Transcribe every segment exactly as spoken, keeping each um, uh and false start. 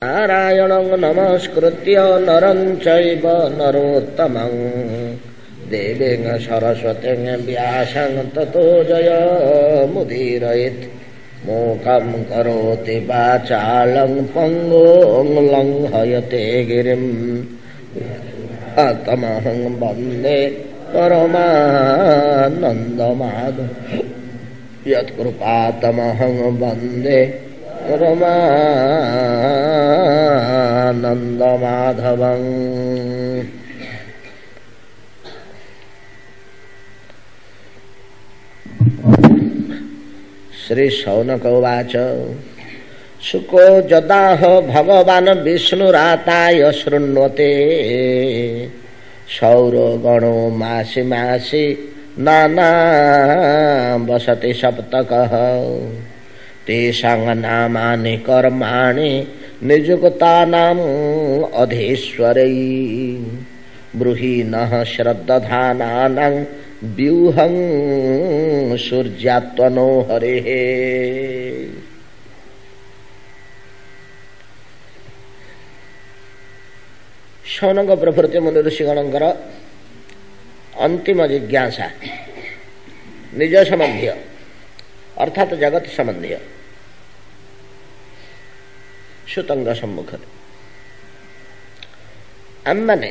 नारायणं नमस्कृत्य नरं चैव नरोत्तमं देवीं सरस्वतीं व्यासं ततो जयमुदीरयेत्। मूकं करोति वाचालं पङ्गुं लङ्घयते गिरिं तमहं वन्दे परमानन्दमाधवं यत्कृपातमहं वन्दे परमानन्दमाधवं। श्री शौनक उवाच शुको जदाह भगवान् विष्णुराताय शृण्वते सौरो गणो मासि मासि नाना वसति सप्तकः तेषां नामानि कर्माणि निजुक्तानाम् अधीश्वरै ब्रूहीणः श्रद्धानानां व्यूहं सूर्यात्मनो हरेः। शौनक प्रभृति मुनि ऋषिगणଙ୍କର अंतिम जिज्ञासा निज संबंधी अर्थात जगत संबंधी सुतंग सम्मुख आम माने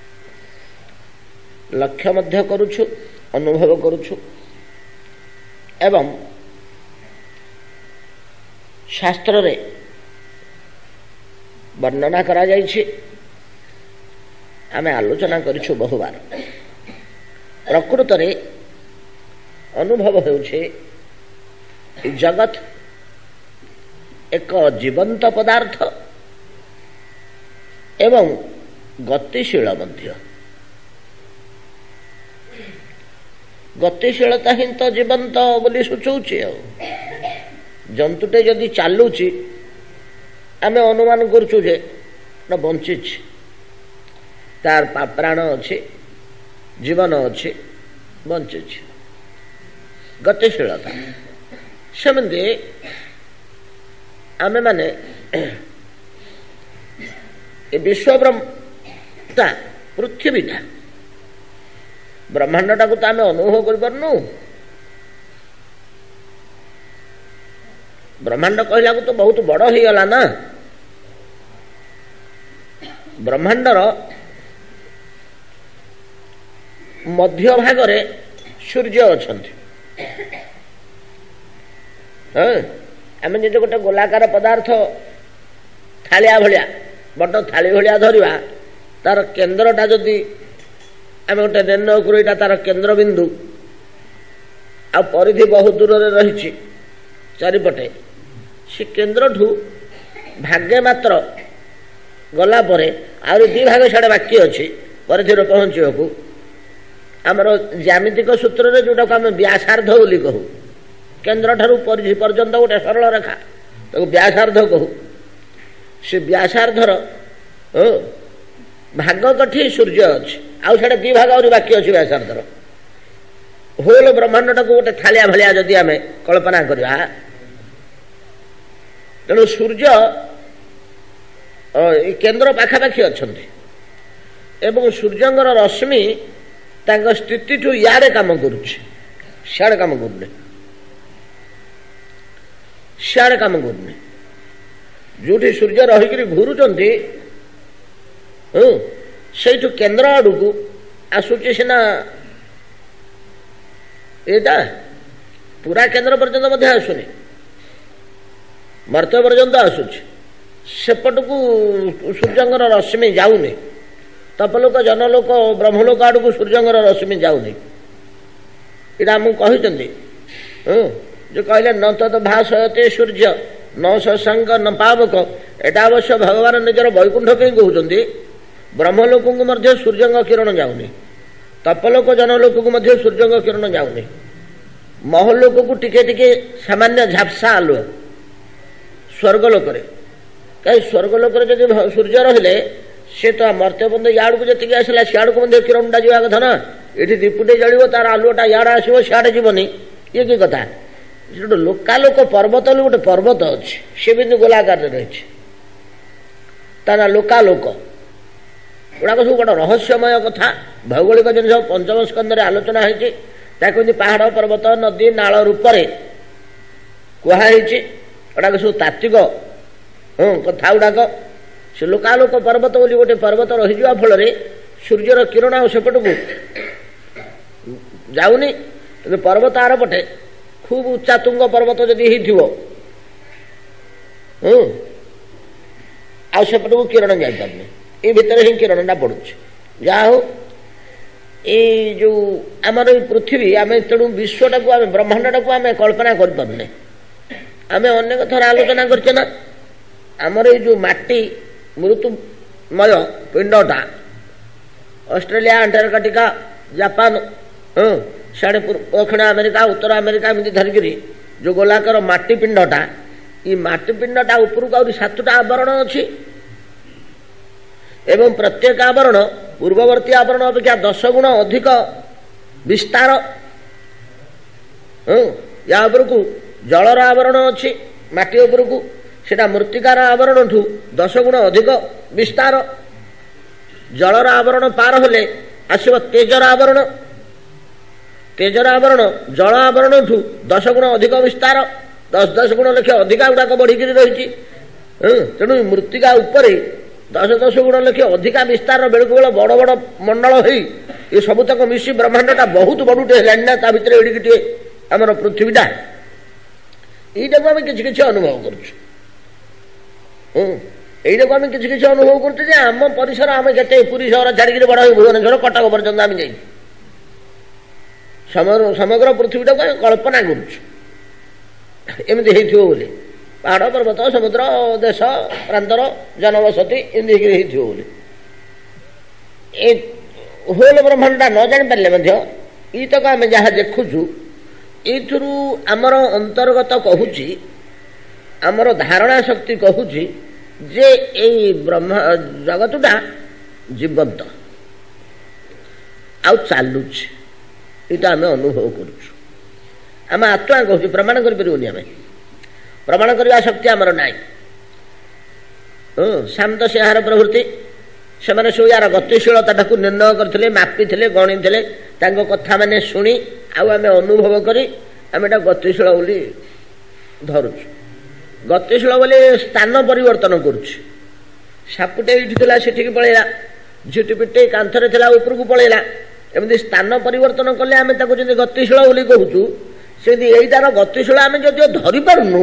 लक्ष्य मध्य करुछु अनुभव करुछु एवं शास्त्र रे वर्णना करा जाइछि आमे आलोचना करिछु बहुबार। प्रकृत रे अनुभव हेउछि जगत एक जीवंत पदार्थ एवं गतिशील मध्य। गतिशीलता ही तो जीवंत बोली सूचौछि। जंतुटे जदि चालुछि आमे अनुमान करछु जे न बंचिछि तार प्राण अछि जीवन अछि बंचिछि गतिशीलता। सेमते आमे माने ए विश्व ब्रह्मटा पृथ्वीटा ब्रह्मांडटा को तो आमे अनुभव कर पारनु। ब्रह्मांड कहला को तो बहुत बड़ हो गला ना। ब्रह्मांडर मध्य भाग रे सूर्य अछंती। आमे जे गोटे गोलाकार पदार्थ थालिया भलिया बड़ थाली भलिया धरिबा तार केंद्रटा जदि आमे गोटे निर्णय करू एटा तार केंद्र बिंदु आ परिधि बहुत दूर रे रहिछि चारिपटे से केंद्र ठू भाग्य मात्र गला परे आउरी दी भाग साडे बाकी अछि परिधि रे पहुंचिबाकू। आमर ज्यामितिक सूत्र रे जोटा को आमे व्यासार्ध बोली कहू केंद्र ठारू परिधि पर्यंत गोटे सरल रेखा ताको व्यासार्ध कहू। से व्यासार्धर भाग कठी सूर्य अछि आउ साडे दी भाग आउरी बाकी अछि व्यासार्धर। होल ब्रह्मांडटा को गोटे थालिया भलिया जदि आमे कल्पना करिया तेणु सूर्य केंद्र पाखापाखि अछंती एवं सूर्यंगर रश्मि तांग स्थिति ठू यारे काम करुछि सियाड़े काम करुने सियाड़े काम करुने जोठी सूर्य रहिकरी घुरुचंती सेठू केंद्र आड़ू को आसुची सीना एटा पूरा केंद्र पर्यंत मध्य आसुनी मर्त्य पर्यंत आसुची सेपटू सूर्यंगर रश्मि जाऊनी। तपलोक जनलोक ब्रह्मलोक आड़ को सूर्यंगर रश्मि जाऊनी। इटा आमको कहते जो कहले न तद भाषयते सूर्य न शशांक न पावक एटा अवश्य भगवान निजर वैकुंठ पे कहते। ब्रह्मलोक को मध्य सूर्यंग किरण जाऊनी तपलोक जनलोक को मध्य सूर्यंग किरण जाऊनी। महलोक को टिके टिके सामान्य झापसा आलुआ स्वर्गलोक कहीं स्वर्गलोक जब सूर्य रहिले से तो मर्त्य बंध याड़ को जी आसला सियाड़ को किरणटा जावा कथा ना। ये दीपुटे जलिव तार आलुटा याड़ा आसो सियाड़े जीवनी ये कि कथा गोटे लोकालोक पर्वत गोटे पर्वत अच्छे सी भी गोलाकार रही ତା ନା ଲୋକାଲୋକ। ଗୁଡ଼ାକ ସବୁ ଗୋଟେ ରହସ୍ୟମୟ କଥା, ଭୌଗୋଳିକ ଜିନିଷ ପଞ୍ଚମ ସ୍କନ୍ଧରେ ଆଲୋଚନା ହେଇଛି। ତାକୁ ଏମିତି ପାହାଡ଼ ପର୍ବତ ନଦୀ ନାଳ ରୂପରେ କୁହାହେଇଛି। ଗୁଡ଼ାକ ସବୁ ତାତ୍ତ୍ୱିକ ହଁ କଥା ଗୁଡ଼ାକ। ସେ ଲୋକାଲୋକ ପର୍ବତ ବୋଲି ଗୋଟେ ପର୍ବତ ରହିଯିବା ଫଳରେ ସୂର୍ଯ୍ୟର କିରଣ ଆଉ ସେପଟକୁ ଯାଉନି। କିନ୍ତୁ ପର୍ବତ ଆର ପଟେ ଖୁବ୍ ଉଚ୍ଚା ତୁଙ୍ଗ ପର୍ବତ ଯଦି ହେଇଥିବ ହୁଁ ଆଉ ସେପଟକୁ କିରଣ ଯାଇପାରୁନି, ଏଇ ଭିତରେ ହିଁ କିରଣଟା ପଡ଼ୁଛି। ଯାହା ହଉ ଏଇ ଯେଉଁ ଆମର ଏଇ ପୃଥିବୀ, ଆମେ ତେଣୁ ବିଶ୍ୱଟାକୁ ଆମେ ବ୍ରହ୍ମାଣ୍ଡଟାକୁ ଆମେ କଳ୍ପନା କରିପାରୁନେ। ଆମେ ଅନେକ ଥର ଆଲୋଚନା କରିଛେ ନା, ଆମର ଏଇ ଯେଉଁ ମାଟି ମୃତ୍ୟୁମୟ ପିଣ୍ଡଟା ଅଷ୍ଟ୍ରେଲିଆ ଆଣ୍ଟାର୍କଟିକା ଜାପାନ ହଁ ସିଆଡ଼େ ଦକ୍ଷିଣ ଆମେରିକା ଉତ୍ତର ଆମେରିକା ଏମିତି ଧରିକିରି ଯେଉଁ ଗୋଲାକାର ମାଟି ପିଣ୍ଡଟା, ଏ ମାଟି ପିଣ୍ଡଟା ଉପରକୁ ଆହୁରି ସାତଟା ଆବରଣ ଅଛି ଏବଂ ପ୍ରତ୍ୟେକ ଆବରଣ ପୂର୍ବବର୍ତ୍ତୀ ଆବରଣ ଅପେକ୍ଷା ଦଶ ଗୁଣ ଅଧିକ ବିସ୍ତାର। ହଁ ୟା ଉପରକୁ ଜଳର ଆବରଣ ଅଛି ମାଟି ଉପରକୁ, ସେଟା ମୃତ୍ତିକାର ଆବରଣଠୁ ଦଶ ଗୁଣ ଅଧିକ ବିସ୍ତାର। ଜଳର ଆବରଣ ପାର ହେଲେ ଆସିବ ତେଜର ଆବରଣ, ତେଜର ଆବରଣ ଜଳ ଆବରଣଠୁ ଦଶ ଗୁଣ ଅଧିକ ବିସ୍ତାର, ଦଶ ଦଶ ଗୁଣ ଲେଖେ ଅଧିକା ଗୁଡ଼ାକ ବଢ଼ିକିରି ରହିଛି। ତେଣୁ ମୃତ୍ତିକା ଉପରେ ଦଶ ଦଶ ଗୁଣ ଲେଖେ ଅଧିକା ବିସ୍ତାର ବେଳକୁ ବେଳ ବଡ଼ ବଡ଼ ମଣ୍ଡଳ ହେଇ ଏ ସବୁତକ ମିଶି ବ୍ରହ୍ମାଣ୍ଡଟା ବହୁତ ବଡ଼ଟେ ହେଲାଣି ନା, ତା ଭିତରେ ଏଡ଼ିକିଟିଏ ଆମର ପୃଥିବୀଟା। ଏଇଟାକୁ ଆମେ କିଛି କିଛି ଅନୁଭବ କରୁଛୁ। ହୁଁ ଏଇଟାକୁ ଆମେ କିଛି କିଛି ଅନୁଭବ କରୁଛୁ ଯେ ଆମ ପରିସର, ଆମେ କେତେ ପୁରୀ ସହର ଛାଡ଼ିକିରି ବଡ଼ ହେଇ ଭୁବନେଶ୍ୱର କଟକ ପର୍ଯ୍ୟନ୍ତ ଆମେ ଯାଇଛୁ। ସମଗ୍ର ପୃଥିବୀଟାକୁ ଆମେ କଳ୍ପନା କରୁଛୁ ଏମିତି ହେଇଥିବ ବୋଲି, ପାହାଡ଼ ପର୍ବତ ସମୁଦ୍ର ଦେଶ ପ୍ରାନ୍ତର ଜନବସତି ଏମିତି ହେଇକିରି ହେଇଥିବ ବୋଲି। ଏ ହୋଲ ବ୍ରହ୍ମାଣ୍ଡଟା ନ ଜାଣିପାରିଲେ ମଧ୍ୟ ଏଇତକ ଆମେ ଯାହା ଦେଖୁଛୁ, ଏଇଥିରୁ ଆମର ଅନ୍ତର୍ଗତ କହୁଛି, ଆମର ଧାରଣା ଶକ୍ତି କହୁଛି ଯେ ଏଇ ବ୍ରହ୍ମ ଜଗତଟା ଜୀବନ୍ତ ଆଉ ଚାଲୁଛି। ଏଇଟା ଆମେ ଅନୁଭବ କରୁଛୁ, ଆମେ ଆତ୍ମା କହୁଛୁ, ପ୍ରମାଣ କରିପାରିବୁନି। ଆମେ ପ୍ରମାଣ କରିବା ଶକ୍ତି ଆମର ନାହିଁ। ହଁ ଶାନ୍ତ ସିଂହାର ପ୍ରଭୃତି ସେମାନେ ସବୁ ୟାର ଗତିଶୀଳତାଟାକୁ ନିର୍ଣ୍ଣୟ କରିଥିଲେ, ମାପିଥିଲେ, ଗଣିଥିଲେ। ତାଙ୍କ କଥା ମାନେ ଶୁଣି ଆଉ ଆମେ ଅନୁଭବ କରି ଆମେ ଏଟା ଗତିଶୀଳ ବୋଲି ଧରୁଛୁ। ଗତିଶୀଳ ବୋଲି ସ୍ଥାନ ପରିବର୍ତ୍ତନ କରୁଛି। ସାପୁଟେ ଏଇଠି ଥିଲା ସେଠିକି ପଳେଇଲା, ଝିଟି ପିଟି କାନ୍ଥରେ ଥିଲା ଉପରକୁ ପଳେଇଲା। ଏମିତି ସ୍ଥାନ ପରିବର୍ତ୍ତନ କଲେ ଆମେ ତାକୁ ଯେମିତି ଗତିଶୀଳ ବୋଲି କହୁଛୁ, ସେମିତି ଏଇଟାର ଗତିଶୀଳ ଆମେ ଯଦିଓ ଧରିପାରୁନୁ,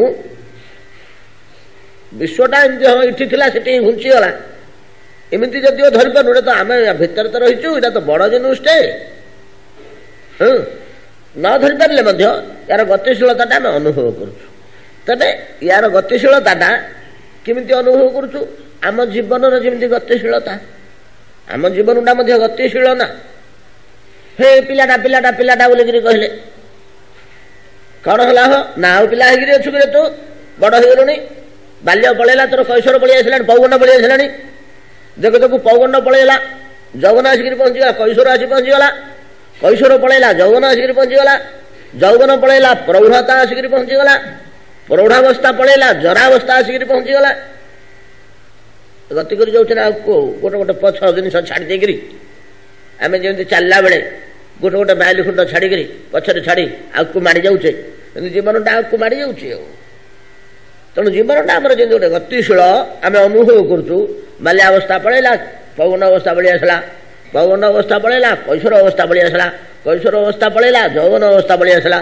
ବିଶ୍ୱଟା ଏମିତି ହଁ ଏଠି ଥିଲା ସେଠି ଘୁଞ୍ଚିଗଲା ଏମିତି ଯଦିଓ ଧରିପାରୁନୁ, ଏଇଟା ତ ଆମେ ଭିତରେ ତ ରହିଛୁ, ଏଇଟା ତ ବଡ଼ ଜିନିଷଟେ। ହଁ ନ ଧରିପାରିଲେ ମଧ୍ୟ ୟାର ଗତିଶୀଳତାଟା ଆମେ ଅନୁଭବ କରୁଛୁ। ତେବେ ୟାର ଗତିଶୀଳତାଟା କେମିତି ଅନୁଭବ କରୁଛୁ? ଆମ ଜୀବନର ଯେମିତି ଗତିଶୀଳତା, ଆମ ଜୀବନଟା ମଧ୍ୟ ଗତିଶୀଳ ନା। ହେ ପିଲାଟା ପିଲାଟା ପିଲାଟା ବୋଲିକିରି କହିଲେ କ'ଣ ହେଲା? ହୋ ନା ଆଉ ପିଲା ହେଇକିରି ଅଛୁ କିରେ, ତୁ ବଡ଼ ହେଇଗଲୁଣି, ବାଲ୍ୟ ପଳେଇଲା, ତୋର କୈଶୋର ପଳେଇ ଆସିଲାଣି, ପୌଗଣ୍ଡ ପଳେଇ ଆସିଲାଣି। ଦେଖୁ ଦେଖୁ ପୌଗଣ୍ଡ ପଳେଇଲା, ଯୌବନ ଆସିକିରି ପହଞ୍ଚିଗଲା, କୈଶୋର ଆସି ପହଞ୍ଚିଗଲା, କୈଶୋର ପଳେଇଲା, ଯୌବନ ଆସିକିରି ପହଞ୍ଚିଗଲା, ଯୌବନ ପଳେଇଲା, ପ୍ରୌଢ଼ତା ଆସିକିରି ପହଞ୍ଚିଗଲା, ପ୍ରୌଢ଼ାବସ୍ଥା ପଳେଇଲା, ଜରାବସ୍ଥା ଆସିକିରି ପହଞ୍ଚିଗଲା। ଗତି କରି ଯାଉଛି ନା ଆଗକୁ, ଗୋଟେ ଗୋଟେ ପଛ ଜିନିଷ ଛାଡ଼ି ଦେଇକିରି ଆମେ ଯେମିତି ଚାଲିଲା ବେଳେ ଗୋଟେ ଗୋଟେ ମାଇଲ ଖଣ୍ଡ ଛାଡ଼ିକିରି ପଛରେ ଛାଡ଼ି ଆଗକୁ ମାଡ଼ି ଯାଉଛେ, କିନ୍ତୁ ଜୀବନଟା ଆଗକୁ ମାଡ଼ି ଯାଉଛି। ଆଉ ତେଣୁ ଜୀବନଟା ଆମର ଯେମିତି ଗୋଟେ ଗତିଶୀଳ ଆମେ ଅନୁଭବ କରୁଛୁ। ବାଲ୍ୟ ଅବସ୍ଥା ପଳେଇଲା, ପୌଗଣ୍ଡ ଅବସ୍ଥା ପଳେଇ ଆସିଲା, ପୌଗଣ୍ଡ ଅବସ୍ଥା ପଳେଇଲା, କୈଶୋର ଅବସ୍ଥା ପଳେଇ ଆସିଲା, କୈଶୋର ଅବସ୍ଥା ପଳେଇଲା, ଯୌବନ ଅବସ୍ଥା ପଳେଇ ଆସିଲା,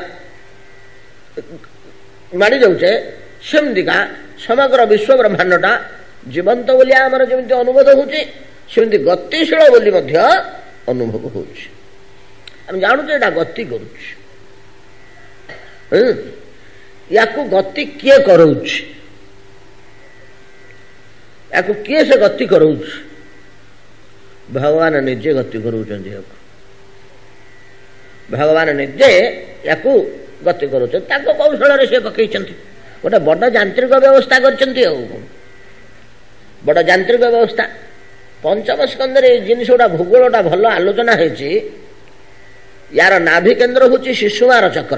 ମାଡ଼ି ଯାଉଛେ। ସେମିତିକା ସମଗ୍ର ବିଶ୍ୱ ବ୍ରହ୍ମାଣ୍ଡଟା ଜୀବନ୍ତ ବୋଲି ଆମର ଯେମିତି ଅନୁଭବ ହେଉଛି, ସେମିତି ଗତିଶୀଳ ବୋଲି ମଧ୍ୟ ଅନୁଭବ ହେଉଛି। ଆମେ ଜାଣୁଛୁ ଏଇଟା ଗତି କରୁଛି। ୟାକୁ ଗତି କିଏ କରଉଛି? ୟାକୁ କିଏ ସେ ଗତି କରଉଛି? ଭଗବାନ ନିଜେ ଗତି କରୁଛନ୍ତି। ୟାକୁ ଭଗବାନ ନିଜେ ୟାକୁ ଗତି କରୁଛନ୍ତି, ତାଙ୍କ କୌଶଳରେ ସେ ପକେଇଛନ୍ତି। ଗୋଟେ ବଡ଼ ଯାନ୍ତ୍ରିକ ବ୍ୟବସ୍ଥା କରିଛନ୍ତି। ଆଉ ବଡ଼ ଯାନ୍ତ୍ରିକ ବ୍ୟବସ୍ଥା ପଞ୍ଚମ ସ୍କନ୍ଧରେ ଏଇ ଜିନିଷ ଗୁଡ଼ା ଭୂଗୋଳଟା ଭଲ ଆଲୋଚନା ହେଇଛି। ୟାର ନାଭି କେନ୍ଦ୍ର ହେଉଛି ଶିଶୁମାର ଚକ୍ର।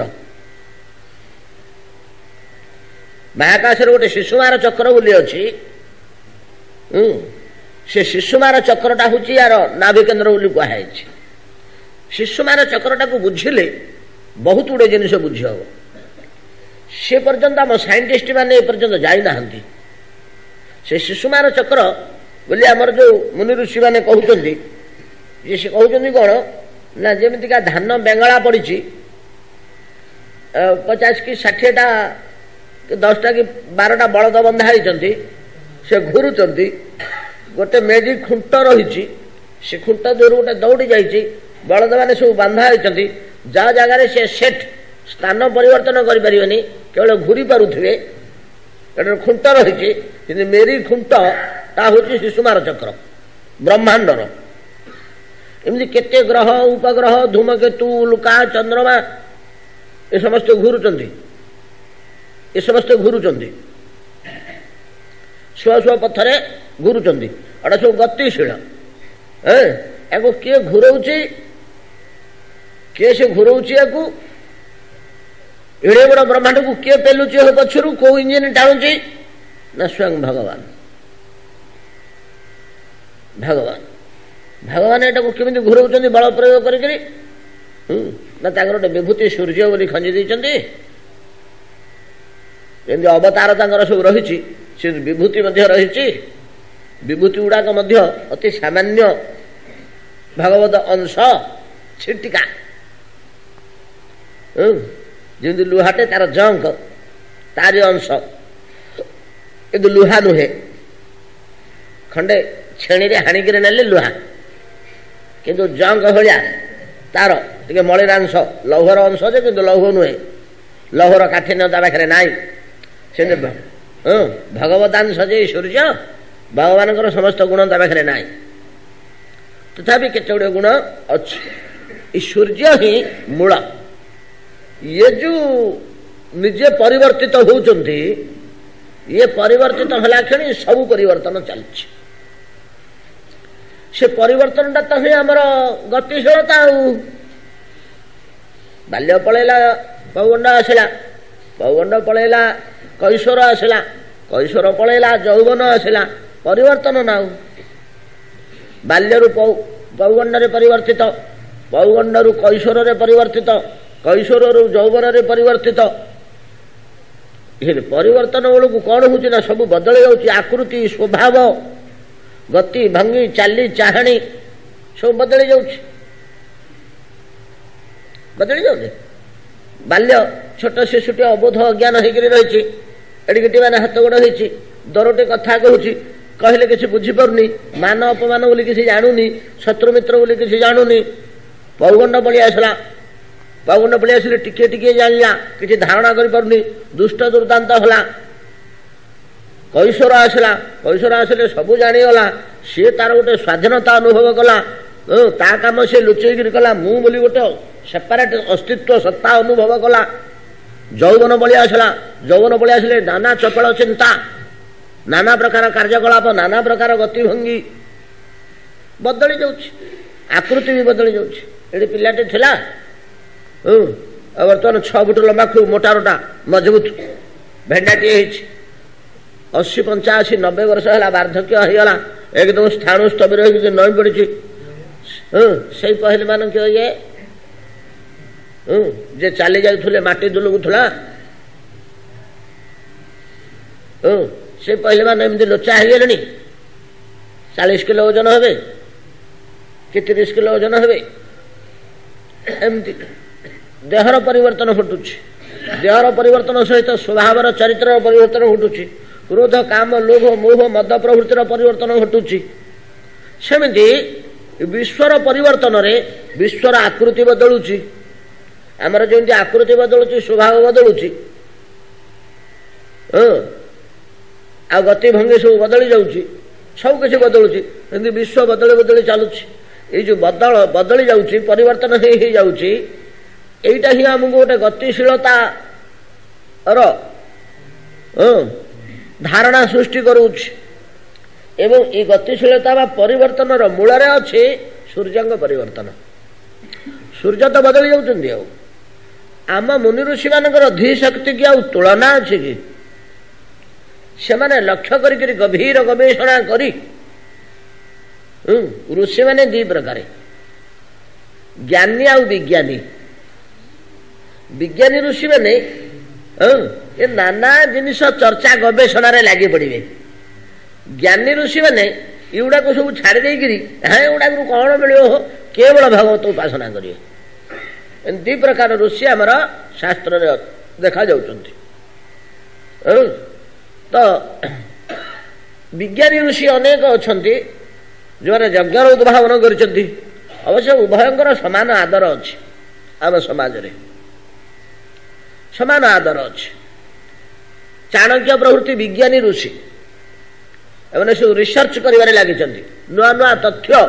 ମହାକାଶରେ ଗୋଟେ ଶିଶୁମାର ଚକ୍ର ବୋଲି ଅଛି। से शिशुमार चक्रटा हूँ यार नाभि केन्द्र बोली कहुई शिशुमार चक्रटा को बुझिले बहुत गुड़े जिन बुझी हम से पर्यंत आम साइंटिस्ट मैंने पर्यंत जाना से शिशुमार चक्र बोली आमर जो मुनि ऋषि मैंने कहते ये से कहते कौन ना जमीका धान बेंगला पड़ी पचास कि षाठीटा दसटा कि बारटा बलद बंधा होती से घूरुंट गोटे मेजी खुंट रही से खुंट दूर गोटे दौड़ी जाइए बलद मैंने सब बांधा होती जा जगार से सेठ स्थान परिवर्तन करें केवल घूरी पारे खुंट रही मेरी खुंट ता हूँ शिशुमार चक्र ब्रह्मांडर एमती केते ग्रह उपग्रह धूमकेतु उल्का चंद्रमा ये समस्त घूरुंट ये समस्त घूरुंट शुआ शुआ पथरे घूरुंट एटा सब गतिशील या किए घूराऊँच किए से घूराऊँच या एड़े बड़ ब्रह्मांड को किए पेलुची हो पछरू कौ इंजिन टाणुची ना स्वयं भगवान भगवान भगवान एटा को केमी घूराऊँ बल प्रयोग करी ना गोटे विभूति सूर्य बोली खंजी देती अवतार तांकर सब रही से विभूति रही विभूति गुड़ाक अति सामान्य भगवत अंश छिटिका जमी लुहाटे तार जंक तारी अंश कि लुहा नुहे खंडे छेणी हाणिक नेले लुहा किंतु जंक भाया तार टे मलिनांश लौहर अंश जे कि लौह नुहे लौहर काठिन्यता पाखे ना से भगवतांश जे सूर्य भगवान समस्त गुण ता पाखे ना तथापि केते गुड़े गुण अच्छे सूर्य ही मूल ये जो निजे परिवर्तित होती ये परिवर्तित होला क्षणी सब परिवर्तन चलछि से परिवर्तन टा तो आमर गतिशीलता बाल्य पलैला पौगंड आसला पौगंड पलैला कैशोर आसला कैशोर पलैला यौवन आसला परिवर्तन ना बाल्यरू पौगंड रे परिवर्तित पौगंडरू कैशोर रे परिवर्तित कैशोर यौवन रे परिवर्तित परिवर्तन बेलू कौन हो सब बदल जाऊँगी आकृति स्वभाव गति भंगी चाली चाहाणी सब बदली जाऊँगी बदली जाऊँ बाल्य छोट शिशुटी अबोध अज्ञान होकर रही एडिकटी मैंने हाथ गोड़ हो दरटे कथा कहूँ कहले किसी बुझीपारुनी मान अपमान बोली किसी जानूनी शत्रु मित्र बोली किसी जानूनी पौगंड पड़ी आसला पौगंड पड़ी आसिले टिके टिके जानिला किसी धारणा करें दुष्ट दुर्दांत होला कैशोर आसला कैशोर आसिले सबू जानीगला सी तार गोटे स्वाधीनता अनुभव कला ता काम से लुचेक कला मु बोली गोटे सेपारेट अस्तित्व सत्ता अनुभव कला यौवन बलि आसला यौवन बलि आसिले नाना चपल चिंता नाना प्रकार कार्यकलाप नाना प्रकार गतिभंगी बदली जाऊँगी आकृति भी बदली जाऊँगी ये पिलाटे थिला बर्तमान छह फुट लंबा खूब मोटारोटा मजबूत भेंडाटी अशी पंचाशी नब्बे वर्ष है वार्धक्य होगा एकदम स्थाणु स्थबिर हो नई पड़ी से पहले मान किए ये जे चली जाऊे माटी दुलुकुला से पहले मान एमती लोचा हो चालीस किलो ओजन हे कि तीस किलो ओजन हे एमती देहर परिवर्तन घटुची देहर परिवर्तन सहित स्वभाव चरित्र परिवर्तन घटुची क्रोध काम लोभ मोह मद प्रवृत्तिर परिवर्तन घटुची सेमती विश्वर परिवर्तन रे विश्वर आकृति बदलुची आमर जमी आकृति बदलुची स्वभाव बदलुची आ गति भंगी सब बदली जाऊँगी सब किसी बदलुची विश्व बदली बदली चलुची ये जो बदल बदली जाऊँगी परिवर्तन हो जाऊँगी यहीटा ही आमको गोटे गतिशीलता धारणा सृष्टि करुच्ची एवं ये गतिशीलता बा परिवर्तन मूल अच्छे सूर्यंग परिवर्तन सूर्य तो बदली जाऊँगी आम मुनि ऋषि मानकर धीशक्ति की आउ तुलना अच्छी कि से माने लक्ष्य करी करी गभीर गवेषणा करी ऋषि मैंने दी प्रकार ज्ञानी आउ विज्ञानी विज्ञानी ऋषि मैंने ये नाना जिनिस चर्चा गवेषणा लगी पड़े ज्ञानी ऋषि मैंने युड़ा को सब छाड़ देकरी हाँ युड़ा कौन मिलो हो केवल भगवत उपासना करेंगे दी प्रकार ऋषि आमर शास्त्र देखा जाउछन्ति तो विज्ञानी ऋषि अनेक अछन्ति जो यज्ञ उद्भावन करछन्ति अवश्य उभयंकर समान आदर अछि आम समाज रे समान आदर अछि चाणक्य प्रभृति विज्ञानी ऋषि एमने सब रिसर्च करिवारे लागिछन्ति नुआ नुआ तथ्य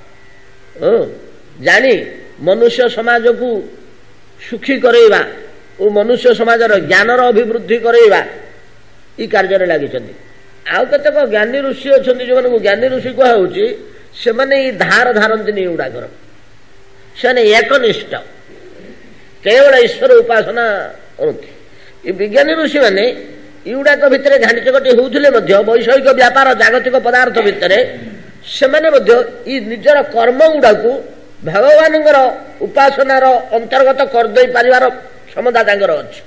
जानी मनुष्य समाज को सुखी करैबा ओ मनुष्य समाज ज्ञान अभिवृद्धि करैबा ई कार्य लगी आउ केतेक ज्ञानी ऋषि अच्छा जो ज्ञानी ऋषि कहुच्छी से मैंने धार धारती गुड़ाकर से एकनिष्ठ केवल ईश्वर उपासना करती विज्ञानी ऋषि मैंने युड़ाक भितर घाटी चकटी होते वैषयिक व्यापार जागतिक पदार्थ भितर से निजर कर्म गुड़ा को भगवान उपासनार अंतर्गत करदे पारिबार क्षमता तांकर अछि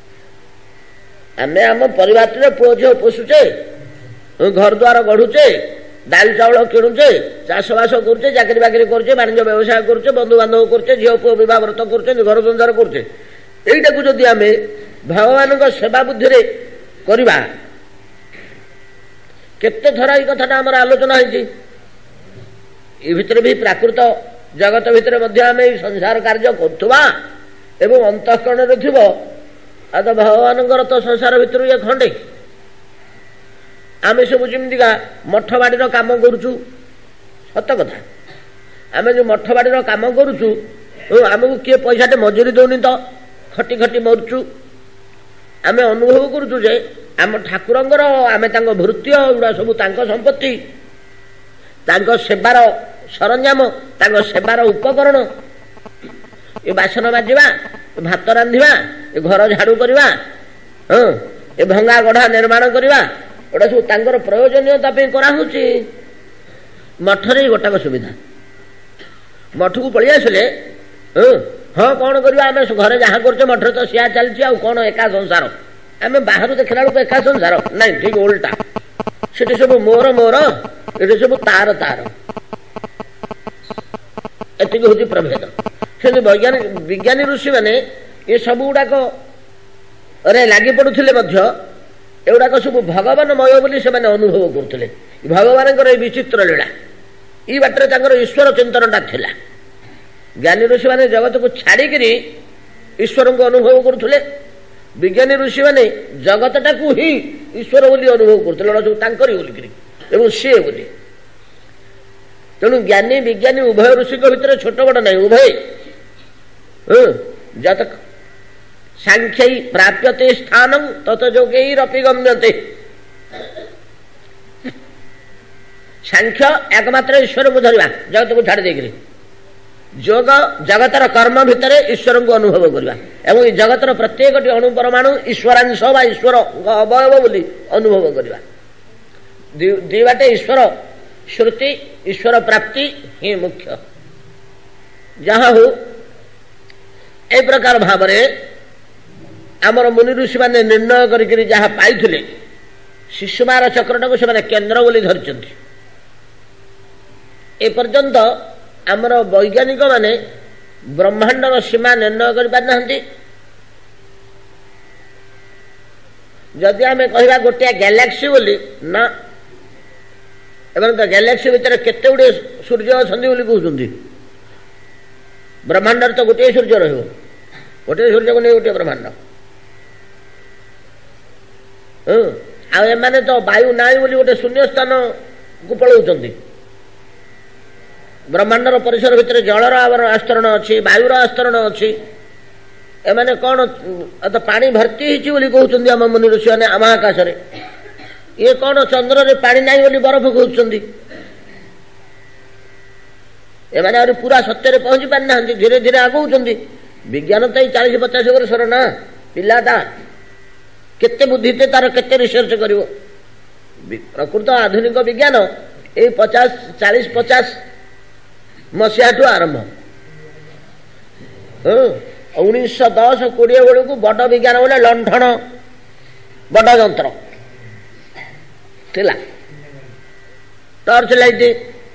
आमे आम परिवार पुओ झील पोषुचे घर द्वार गढ़ुचे दाल चाउल किणुचे चाषबास करुचे चाकरी बाकरी करुचे वाणिज्य व्यवसाय करुचे बंधु बांधव करुचे झील पुओ बह व्रत करुचे घर संसार करुचे यहीटा को जदि आमे भगवान सेवा बुद्धि रे करिबा केते थरा ई कथाटा हमर आलोचना होइछि ए भितर भी प्राकृत जगत भितर मध्य आमे संसार कार्य करथुवा एवं अंतःकरण रे थिबो आ तो भगवान तो संसार भितर ये खंडे आम सब जमीका मठ बाड़ीर कम करुचु सत कथा आम जो मठ बाड़ीर कम करुचु आमको किए पैसाटे मजूरी दौनी तो खटी खटी मरुचु आम अनुभव करुचु जे आम ठाकुरंगर आम वृत्ति गुड़ा सब संपत्ति सेवार सरंजाम सेवार उपकरण ये बासन माजिबा भात रांधिबा घर झाड़ू करवा हाँ ये भंगा गढ़ा निर्माण करवा गोटा सब तांकर प्रयोजनीयता कराऊँची मठरे गोटाक सुविधा मठ को पलि आसिले हाँ कौन करवा आम घर जहाँ कर मठर तो सिया चलती आउ कौन एका संसार आम बाहर देखला बेलू एका संसार नाई ठीक उल्टा से सब मोर मोर ये सब तार तार एतिक हूँ प्रभेद से वैज्ञानिक विज्ञानी ऋषि मैंने ये सब गुड़ाक लगी पड़ुले एगुड़ाक सब भगवानमय बोली से अनुभव करते भगवान विचित्र लीला ई बाटर ईश्वर चिंतनटा थिला ज्ञानी ऋषि मैंने जगत को छाड़िकी ईश्वर को अनुभव करते विज्ञानी ऋषि मैंने जगतटा को ही ईश्वर बोली अनुभव करते सब तांकरी बोलिकी सी बोली तेणु ज्ञानी विज्ञानी उभय ऋषि भितर छोट बड़ ना उभय जत सांख्य प्राप्यते स्थानम तत योगैरपि गम्यते सांख्य एकमात्र ईश्वर को धरवा जगत को छाड़ देकरी योग जगतर कर्म भितर ईश्वर को अनुभव करवा एवं जगतर प्रत्येक अणु परमाणु ईश्वरांश बा ईश्वर अवयव बोली अनुभव करवा दी बाटे ईश्वर श्रुति ईश्वर प्राप्ति ही मुख्य जहाँ हो ए प्रकार भाव आमर मुनि ऋषि मैंने निर्णय करके जहाँ पाई शिशुमार चक्रटा को से केन्द्र बोली धरी एपर्यंत आमर वैज्ञानिक माने ब्रह्मांडर सीमा निर्णय कर पारि नाहंती जदि आम कह गोटे गैलेक्सी बोली ना एवं तो गैलेक्सी भितर केते गुड़े सूर्य अच्छा कहते ब्रह्मांड तो गोटे सूर्य रही गोटे सूर्य को नहीं गोटे ब्रह्मांड आने तो वायु नाई बोली गोटे शून्य स्थान को पलाउं ब्रह्मांडर परिसर भितर जलर आस्तरण अच्छी वायुर आस्तरण अच्छी एमाने कौन तो पानी भर्ती होती कहते आम मुनि ऋषि मैंने आम आकाश ये कौन चंद्र रे पानी नाई बोली बरफ कहते एमाने पूरा सत्य पहुंची पारि ना धीरे धीरे आगौंट विज्ञान तो चालीस पचास वर्षर ना पिलाटा केते बुद्धि तार केते रिसर्च कर प्रकृत आधुनिक विज्ञान ये पचास चालीस पचास मसीहा आरंभ उन्नीस दस कोड़े बेलू को बड़ विज्ञान बोले लंठन बड़ जंत्र थिला टर्च लाइट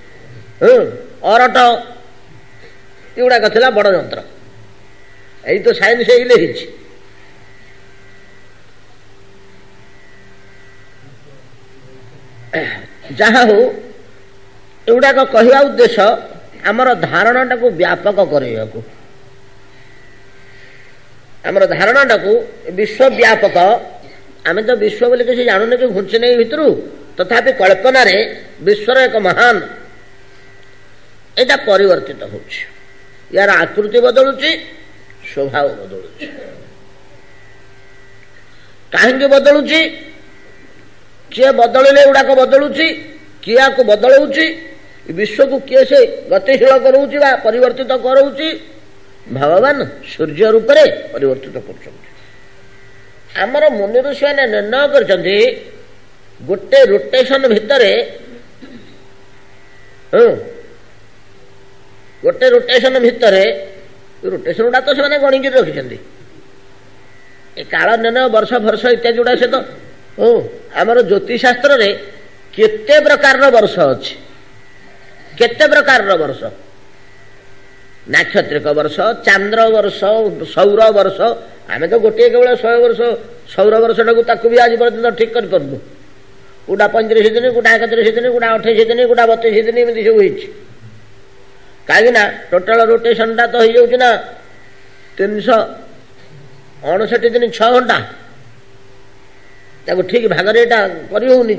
अरट युड़ाक थिला बड़ जंत्र यही तो साइंस ही जहा हो एगुड़ाक कहवा उद्देश्य आमर धारणा को व्यापक करने को आमर धारणा को विश्वव्यापक आम तो विश्व बोले किसी जानूने कि घुंची नहीं भितर तथापि कल्पना रे विश्वर एक महान यहाँ परिवर्तित हो यार आकृति बदलुची स्वभाव बदलुची कहीं बदलुची किए बदलिले गुड़ाक बदलुची किया को बदलाउची विश्व को किए से गतिशील करोची बा परिवर्तित करोची भगवान सूर्य रूप में परिवर्तित कर आमर मुनि ऋषि मैंने निर्णय कर गोटे रोटेशन भितर गोटे रोटेशन भितर रोटेशन गुड़ा तो से गणिकी रखिंट काल निर्णय वर्ष वर्ष इत्यादि गुड़ा से तो ओ आमर ज्योतिष शास्त्र रे केते प्रकार वर्ष अच्छे केते प्रकार वर्ष नाक्षत्रिक वर्ष चांद्र वर्ष सौर वर्ष आम तो गोटे केवल शहे वर्ष सौर वर्ष टाक भी आज पर्यटन ठीक कर पार्नु गुड़ा पैंतीस दिन गुड़ा एकतीस दिन गुड़ा अठाईस दिन गुड़ा बतीस दिन एमती सब हो कहीं टोटाल रोटेशन टा तो हो जाऊँ तीन सौ अणसठ दिन छः घंटा ठीक भागरे करनी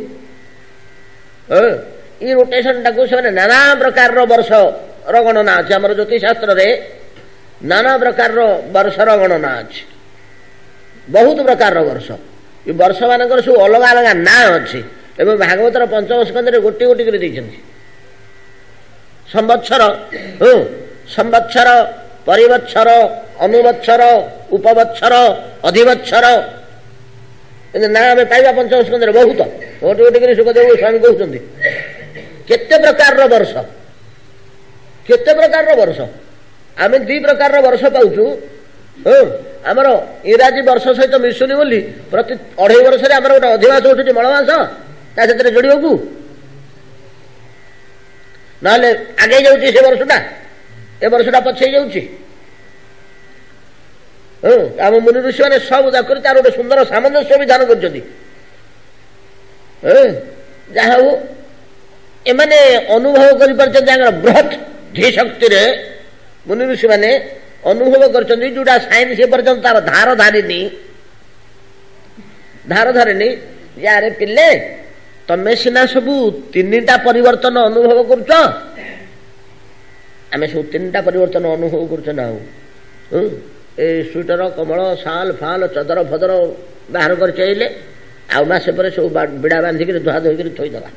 ये रोटेशन टाक से नाना प्रकार वर्ष गणना अच्छे आम ज्योतिष शास्त्र रे नाना प्रकार वर्ष गणना अच्छे बहुत प्रकार वर्ष ये वर्ष मान सब अलग अलग ना अच्छी एवं भागवतर पंचम स्कंद गोटे गोटे कर संवत्सर संवत्सर परिवत्सर अनुवत्सर उपवत्सर अधिवत्सर ना आम पाइबा पंचम स्कंद बहुत गोटे गोटे कर सुखदेव स्वामी कहते केते प्रकार वर्ष केते प्रकार वर्ष आम दी प्रकार वर्ष पाऊँ आमर इंराजी वर्ष सहित मिशुनी बोली प्रति अढ़ाई वर्ष रे आमर गोटे अधिवास उठुची मलमास ता से जोड़ को ना आगे जाऊँगी से वर्षटा ए वर्षटा पछे जाऊँगी आम मुनि ऋषि मैंने सब कर तार गोटे सुंदर सामंजस्य विधान कर जहा हो एमाने अनुभव कर बृहत धीशक्ति रे मुनि ऋषि मैंने अनुभव कर जोटा साइंस पर्यटन तार धार धारिनी धार धारिनी यारे पिले तमें सीना सबू तीन टा परिवर्तन अनुभव करुच आम सब तीन टा परिवर्तन अनुभव कर स्वेटर कमल साल फाल चदर फदर बाहर कर चाहले आसे पर सब बिड़ा बांधिक धुआ धोक थोईदे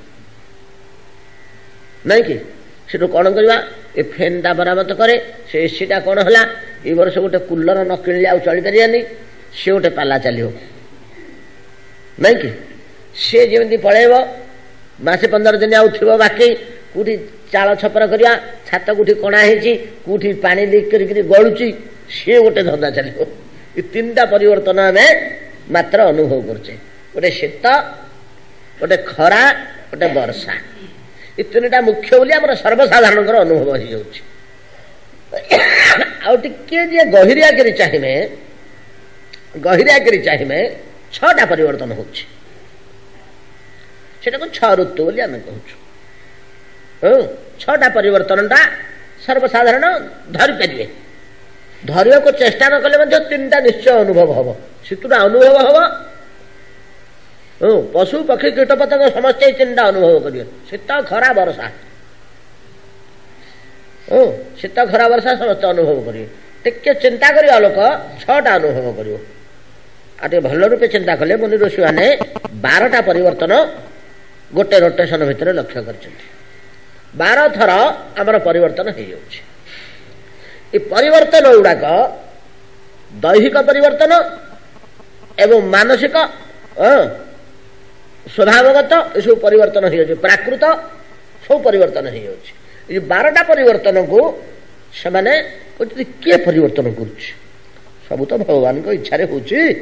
नहीं कि से कौन करवा ये फैन टा बरामत करे से एसी टा कौन है ये वर्ष गोटे कूलर न किणले आ चली पारानी सी गोटे पाला चलो नहीं कि सी जमी पलैब मसे पंदर दिन आउ थी बाकी कौटी चाल छपर करा छात कौटी कणा होटी पा लिक कर गलुची सी गोटे धंदा चलो ये तीन टा परिवर्तन आम मात्र अनुभव करचे गोटे शीत गोटे खरा गोटे वर्षा ये तीन टा मुख्य बोली आम सर्वसाधारण अनुभव हो जाए गहिरिया कर चाहिए गहिरिया कर चाहिए छटा परिवर्तन हो छ ऋतु बोली आम कहूँ छटा परिवर्तन टा सर्वसाधारण धरी पारे धरिया को चेष्टा न कले तीन टा निश्चय अनुभव हम शीतटा अनुभव हम पशु पक्षी कीटपतंग समस्त तीन टा अनुभव करेंगे शीत खरा वर्षा शीत खरा वर्षा समस्त अनुभव करेंगे टिके चिंता कर लोक छटा अनुभव कर आटे भल रूपे चिंता कले मुनि ऋषि मैंने बारटा परिवर्तन गोटे रोटेशन भितर लक्ष्य कर बार थर आमर परिवर्तन हो जाए परिवर्तन गुड़ाक दैहिक परिवर्तन एवं मानसिक स्वभावगत ये सब परिवर्तन हो जाए प्राकृत सब परिवर्तन हो बारटा परिवर्तन को सेमाने किए परिवर्तन करुच्छ सब तो भगवान को इच्छा हो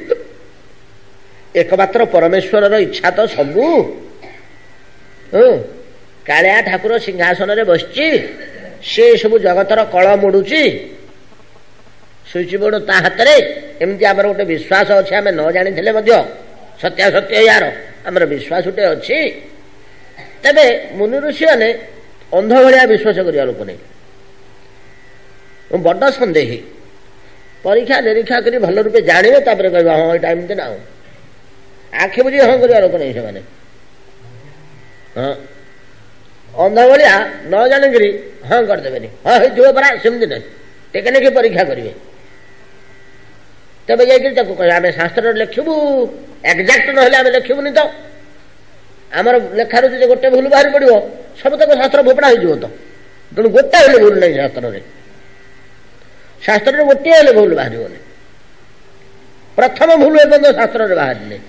एकमात्र परमेश्वर इच्छा तो सबू कालिया ठाकुर सिंहासन रे बसची से सब जगतर कल मोड़ुची सुइच बोर्ड ता हाथ में एमती आमर गोटे विश्वास अच्छे आम न जानी सत्यासत्य यार आमर विश्वास गोटे अच्छी तेरे मुनि ऋषि मैंने अंध भाया विश्वास करने लोक नहीं बड़ सन्देही परीक्षा निरीक्षा कर भल रूपे जानवे कह हाँ यहाँ एमती ना आखि बुझी हाँ करवा लोक नहीं से हाँ अंध भाया न जानिक हाँ करदेवे हाँ हो परा सेमती ना टेक्निक परीक्षा करेंगे तेज जाकर आम शास्त्र लिखबू एक्जाक्ट ना आम लिखबूनी तो आमर लेखार जो गोटे भूल बाहर पड़ो सब तक शास्त्र फोपड़ा हो तो तेणु गोटे हेल्ले भूल नहीं शास्त्र शास्त्र गोटे हेल्ले भूल बाहर प्रथम भूल एपर्यंत शास्त्र बाहर नहीं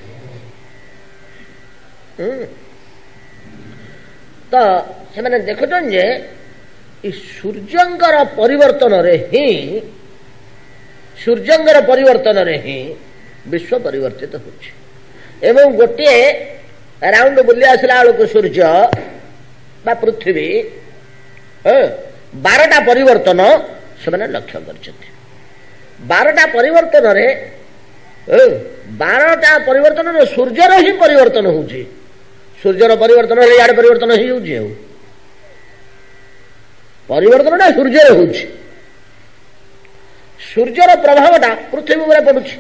तो से देखुन जे सूर्यंकर परिवर्तन रे ही सूर्यंकर परिवर्तन रे ही विश्व परिवर्तित होछि एवं गोटे राउंड बुली आसला बेलू सूर्य बा पृथ्वी बारटा परिवर्तन से लक्ष्य कर बारटा परिवर्तन रे बारटा परिवर्तन रे सूर्यर ही परिवर्तन होछि सूर्यर परिवर्तन हेले यार परिवर्तन ही होछि परिवर्तन सूर्य हो सूर्यर प्रभावटा पृथ्वी पर पड़ुछि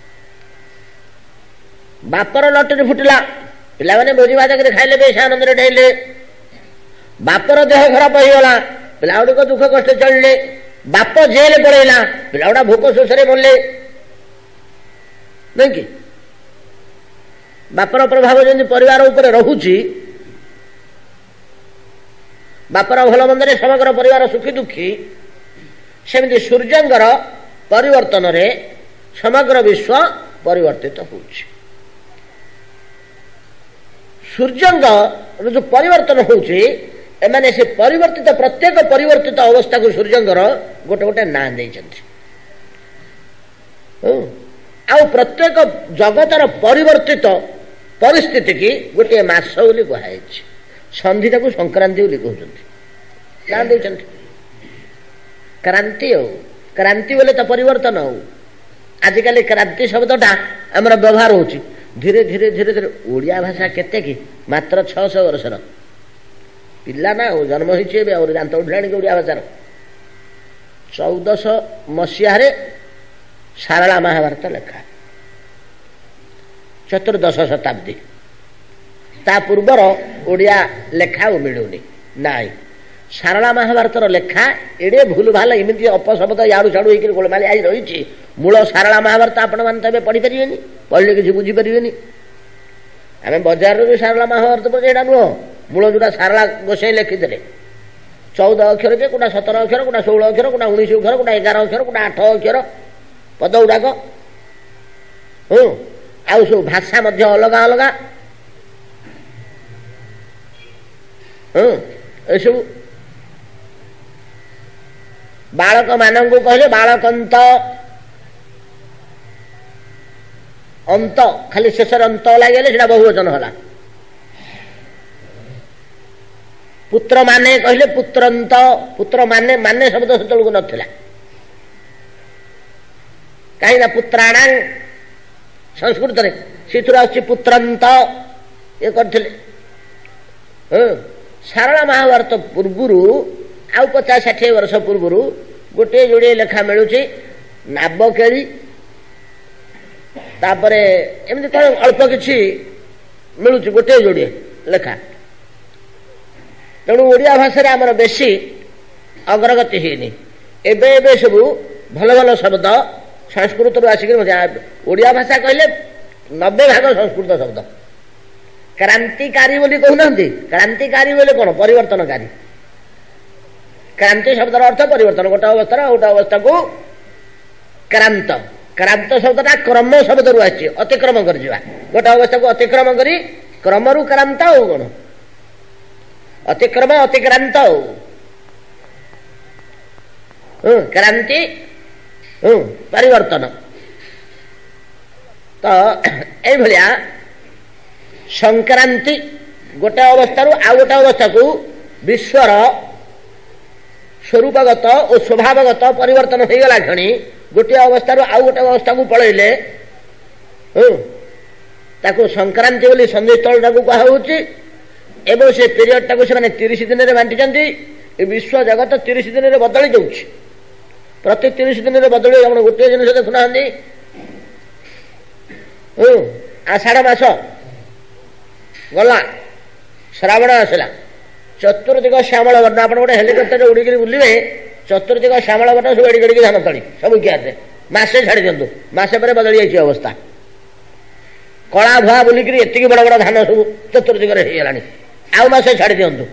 बापर लटरी फुटिला पिला मैंने भोजी भात कर खाइले बेश आनंद डेले बापर देह खराब होगा पिला गुड़िक दुख कष्ट चलिए बाप जेल पड़ेगा पिला गुड़ा भोक शोषे मरले नहीं कि बापर प्रभाव जमी परिवार उपर रहुछि बापर भल मंदे समग्र परिवार सुखी दुखी सेमती सूर्यंकर परिवर्तन रे समग्र विश्व परिवर्तित होछि सूर्यंग जो परिवर्तन होछि एमाने से परिवर्तित प्रत्येक परिवर्तित अवस्था को सूर्यंगर गोटे गोटे ना देइछन्ति आ प्रत्येक जगतर परिवर्तित परिस्थिति की गोटे मास बोली कहुई संधि को संक्रांति बोली कहते ना देइछन्ति क्रांति हो क्रांति बोले तो परिवर्तन हो आजिकल क्रांति शब्दटा आमर व्यवहार होछि धीरे धीरे धीरे धीरे ओडिया भाषा केते कि मात्र छह सौ वर्षर पिला ना जन्म होइछि और दांत उठलाणी ओडिया भाषार चौदह सौ मसीह सारला महाभारत लेखा चतुर्दश शताब्दी ता पूर्वर ओडिया लेखा मिलूनी नाई सारला महाभारत लेखा एडे भूल भाल एमती अपशब्द याड़ू छाड़ू होकर गोलमाली आई रही मूल सारला महाभारत आपण मैंने पढ़ी पारे पढ़ले किसी बुझीपारे आम बजार भी सारला महाभारत पढ़े नुह मूल जोटा सारला गोसाई लिखिदे चौदह अक्षर जे कोटा सतर अक्षर कोटा षोल अक्षर कोटा उन्नीस अक्षर कोटा एगार अक्षर कोटा आठ अक्षर पद गुड़ाक हूँ आउ सब भाषा अलग अलग हूँ एसबू बालक मानक कहले बालकंत अंत खाली शेष अंत लगे से बहुवचन है पुत्र माने कहले पुत्रंत पुत्र माने माने शब्द से नथिला कहीं पुत्राण संस्कृत में सीथुर आछि पुत्रंत ये करथिले सारला महाभारत पूर्वरु आउ पचास षाठिए वर्ष पूर्व गोटे जोड़े लेखा मिलूची नाबकेली तापरे एमती कौन अल्प किछि मिलूची गोटे जोड़े लेखा तेणु ओडिया भाषा आमर बेसी अग्रगति हैनी एबे एबे सबू भल भल शब्द संस्कृत आसिक ओडिया भाषा कहले नब्बे भाग संस्कृत शब्द क्रांतिकारी बोली कहूना क्रांतिकारी बोले कौन परिवर्तनकारी क्रांति शब्द अर्थ परिवर्तन गोटे अवस्था गोटे अवस्था को क्रांत क्रांत शब्दटा क्रम शब्द रू आछि अतिक्रम कर गोटे अवस्था को अतिक्रम करी क्रम रु क्रांत हो कौन अतिक्रम अतिक्रांत क्रांति परिवर्तन तो ये संक्रांति गोटे अवस्था आउ गोटे अवस्था को विश्वर स्वरूपगत और स्वभावगत परिवर्तन हो गला क्षणी गोटे अवस्था आउ गोटे अवस्था को पलैले ताको संक्रांति बोली संधिस्थल कहुच्छी एवं से पीरियड टाक से तीस दिन में बांटी विश्व जगत तीस दिन में बदली जाऊँगी प्रति तीस दिन में बदली आप गोटे जिन देखुना आषाढ़ मास गला श्रावण आसला चतुर्दिग श्यामल वर्ण आप गोटे हेलिकप्टर उड़िकी बुलवे चतुर्दिग श्यामल वर्ण सब एड़ी गड़ी धान तली सब क्या मसे छाड़ी दिंतु मसे पर बदली जाइए अवस्था कला भुआ बुलिक एति बड़ बड़ धान सब चतुर्दिग होगलानी आउ मसे छाड़ी दिंतु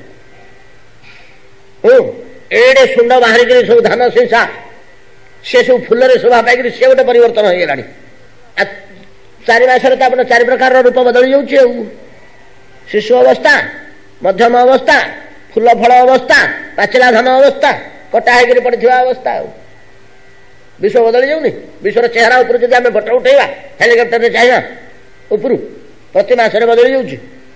एडे सुंड बाहर सब धान शीशा से सब फुल शोभा पाई सी गोटे परिवर्तन होगलानी चारि मासरे तो आप चारि प्रकार रूप बदली जाऊँगी शिशु अवस्था मध्यम अवस्था फूल फल अवस्था पाचिला धान अवस्था कटा होकर पड़ा अवस्था विश्व बदली जाऊनी विश्वर चेहरा उपर जब आम फोटो उठेगा हेलिकप्टर चाहिए उपरू प्रति मासरे बदली जाऊँगी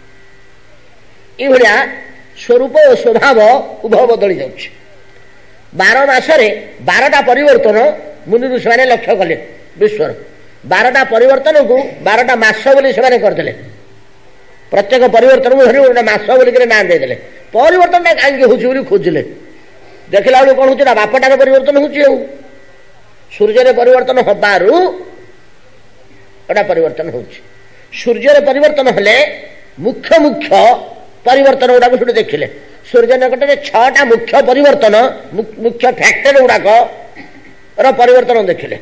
ये स्वरूप और स्वभाव उभय बदली जाऊँगी बार मासरे बारटा परिवर्तन मुनि ऋषि मैंने लक्ष्य कले विश्वर बारटा परिवर्तन को बारटा मास बोली से करते प्रत्येक परिवर्तन को धरी गोटे मास बोलिक ना देदेले परिवर्तन कहीं खोजिले देखला बेलू कौन हो बापटार परिवर्तन हो सूर्य परिवर्तन हबारू एटा परिवर्तन हो सूर्य परिवर्तन हेले मुख्य मुख्य परिवर्तन गुड़ाक शुणी देखिले सूर्य निकट में छटा मुख्य परिवर्तन मुख्य फैक्टर गुड़ाक परिवर्तन देखिले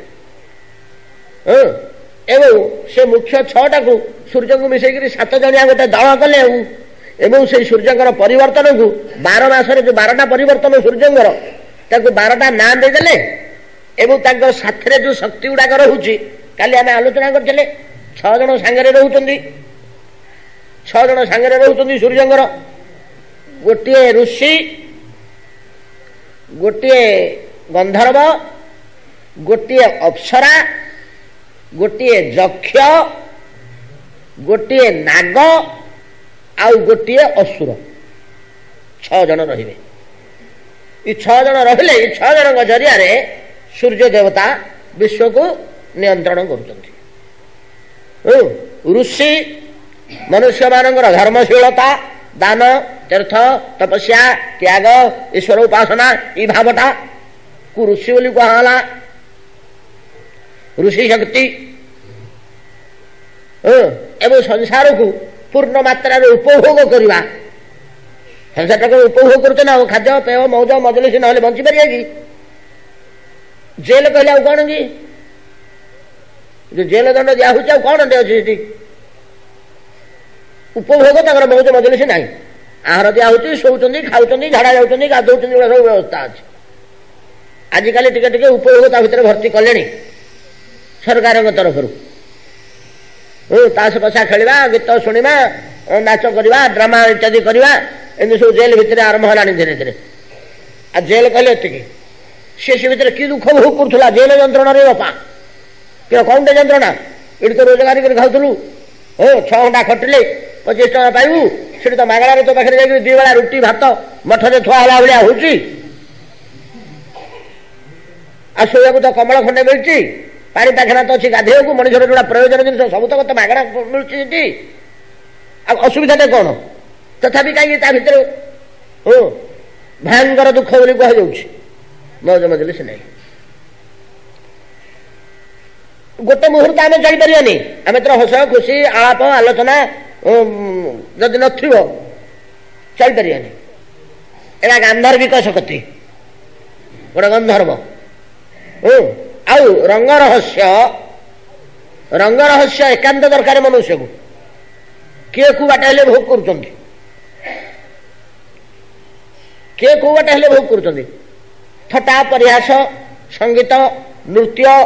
एवं से मुख्य छटा को सूर्य को मिसेक सात जनिया गोटे दल कले एवं से सूर्य परिवर्तन को बार मासरे जो बारटा परिवर्तन सूर्य बारटा ना देदेले एवं साथी जो शक्ति गुड़ाक रोचे काली आम आलोचना करते छज सांगे रोचे छज सांगे रोचे सूर्य गोटे ऋषि गोटे गंधर्व गोटे अप्सरा गोटे यक्ष गोटे नाग आउ गोटे असुर छह जन रहिबे ई छह जन रहिले ई छह जन जरिया रे सूर्य देवता विश्व को नियंत्रण करुचंती ऋषि मनुष्य मानकर धर्मशीलता दान तीर्थ तपस्या त्याग ईश्वर उपासना ई भावटा को ऋषि बोली कहला ऋषि शक्ति एवं संसार को पूर्ण मात्रा उपभोग करवा संसार को उपभोग करते ना खाद्य पेय मौज मजलिस ना बंची पारे कि जेल कहले आ कौन कि जो जेल दंड दिया कौन अच्छी उपभोग तक मौज मजलिस ना आहार दिया शोचुं खाऊँ झाड़ा जाऊँ गाधौ सब व्यवस्था अच्छी आजिकल टिके टिके उपभोग ता भर भर्ती कले सरकार तरफ ताश पशा खेलवा गीत शुणा नाच करवा ड्रामा इत्यादि करवा एम सब जेल भितर आरंभ है धीरे धीरे आ जेल कहले एति सी से भितर कि दुख भोग करूला जेल जंत्रणा रे बापा कि कौन जंत्रणा ये तो रोजगार कर खाऊलु हो छह घंटा खटिले पचिश टाँह पाइबू से तो मागणार तो पाखे जाकर दी बेला रुटी भात मठरे थुआला भाया हो शोक तो कमल खंडे मिलती पानी पाखना तो अच्छी गाधे को मनुष्य जोड़ा प्रयोजन जिन सब तक तो मागणा मिलती असुविधा कौन तथापि कहीं भितर हो भयंकर दुख बोली कहु मौज मजलिस नहीं गोटे मुहूर्त आम चलीपारे आम तो हस खुशी आलाप आलोचना जदि न चलीपारे एरा गांधर्विक शक्ति गोटे गंधर्व आउ रंग रहस्य रंग रहस्य एकांत दरकार मनुष्य को किए को बाटे हेले भोग कर किए को बाटे हेले भोग कर थटा परिहास संगीत नृत्य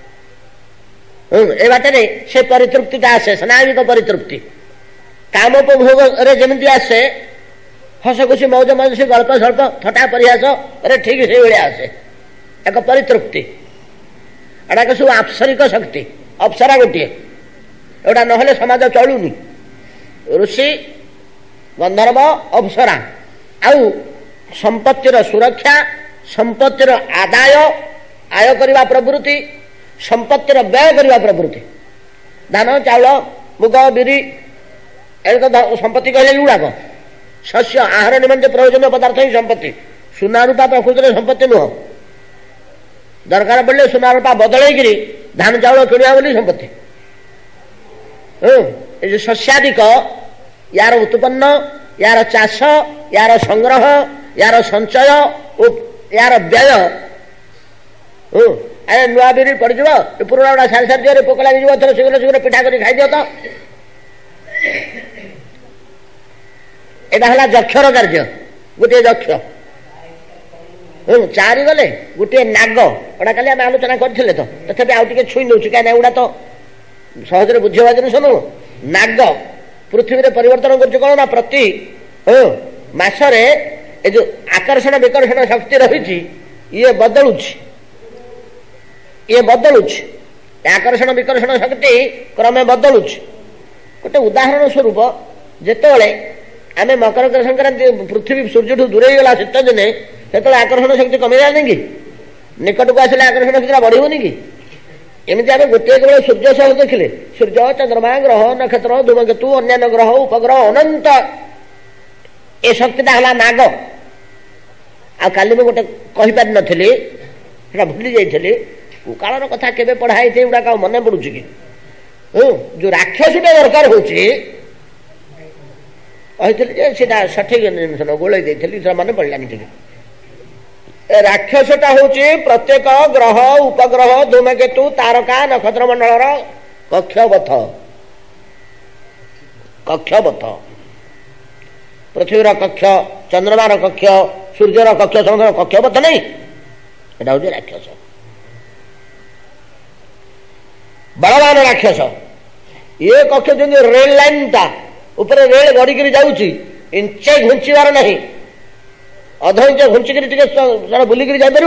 ए बाटे से परितृप्ति आसे स्नायिक परितृप्ति कामोपभोग जमी आसे हस खुशी मौज मजसी गल्प स्वल्प थटा परिहास अरे ठीक से भाया आसे एक परितृप्ति एटा सब आप्सरिक शक्ति अप्सरा गोटे एटा नहले समाज चलुनी ऋषि गंधर्व अप्सरा आउ संपत्तिर सुरक्षा संपत्तिर आदाय आय करने प्रवृत्ति संपत्तिर व्यय करने प्रवृत्ति धान चाउल मुग बिरी ए संपत्ति कहले गुड़ाक शस्य आहार निमंते प्रयोजन पदार्थ ही संपत्ति सुना रूपा प्रकृति में संपत्ति नुह दरकार पड़े सुना रूपा बदल धान चाउल किणवा बोली संपत्ति ये शस्यादिक यार उत्पन्न यार चाष यार संग्रह यार संचय यार व्यय अरे नुआ बिरी पड़ पुराणा गुड़ा सारी सारी दिए पोक लगे थोड़ा शीघ्र शीघ्र पिठा कर खाई दियो तो यहाँ जक्षर कार्य गोटे जक्ष चारि गले गोटे नाग एटा खाली आम आलोचना करते तो तथापि आउ टे छुई नौच कहीं एगुड़ा तो सहज बुझेवा जिन नु नाग पृथ्वी परिवर्तन कर प्रति मसरे ए जो आकर्षण विकर्षण शक्ति रही ये बदलु ये बदलु आकर्षण विकर्षण शक्ति क्रमे बदलु गोटे उदाहरण स्वरूप जिते आम मकर संक्रांति पृथ्वी सूर्य ठू दूरे गला शीत दिने से आकर्षण शक्ति कमिलानी कि निकट को आसिले आकर्षण शक्ति बढ़ोनी कि एमती आम गोटे केवल सूर्य सह देखिले सूर्य चंद्रमा ग्रह नक्षत्र धूमकेतु अन्य ग्रह उपग्रह अनंत ए शक्तिटा है नाग आ काली मुझे गोटे कहीपार नी भूली जाइली कालर कथा केवे पढ़ाई गुड़ाक मन पड़ू कि जो राक्षसटा दरकार हो सठिक गोल मन पड़ानी टे राक्षसटा हूँ प्रत्येक ग्रह उपग्रह धूमकेतु तारका नक्षत्र मंडल कक्षपथ कक्षपथ पृथ्वीर कक्ष चंद्रमार कक्ष सूर्यर कक्ष समस्त कक्षपथ नहीं एटा हूँ राक्षस बलवान राक्षस ये कक्ष जो रेल लाइन टा ऊपर रेल गड़िकी जाऊँगी इंचे घुंचार नहीं अध इंच घुंचिक बुलिक जापर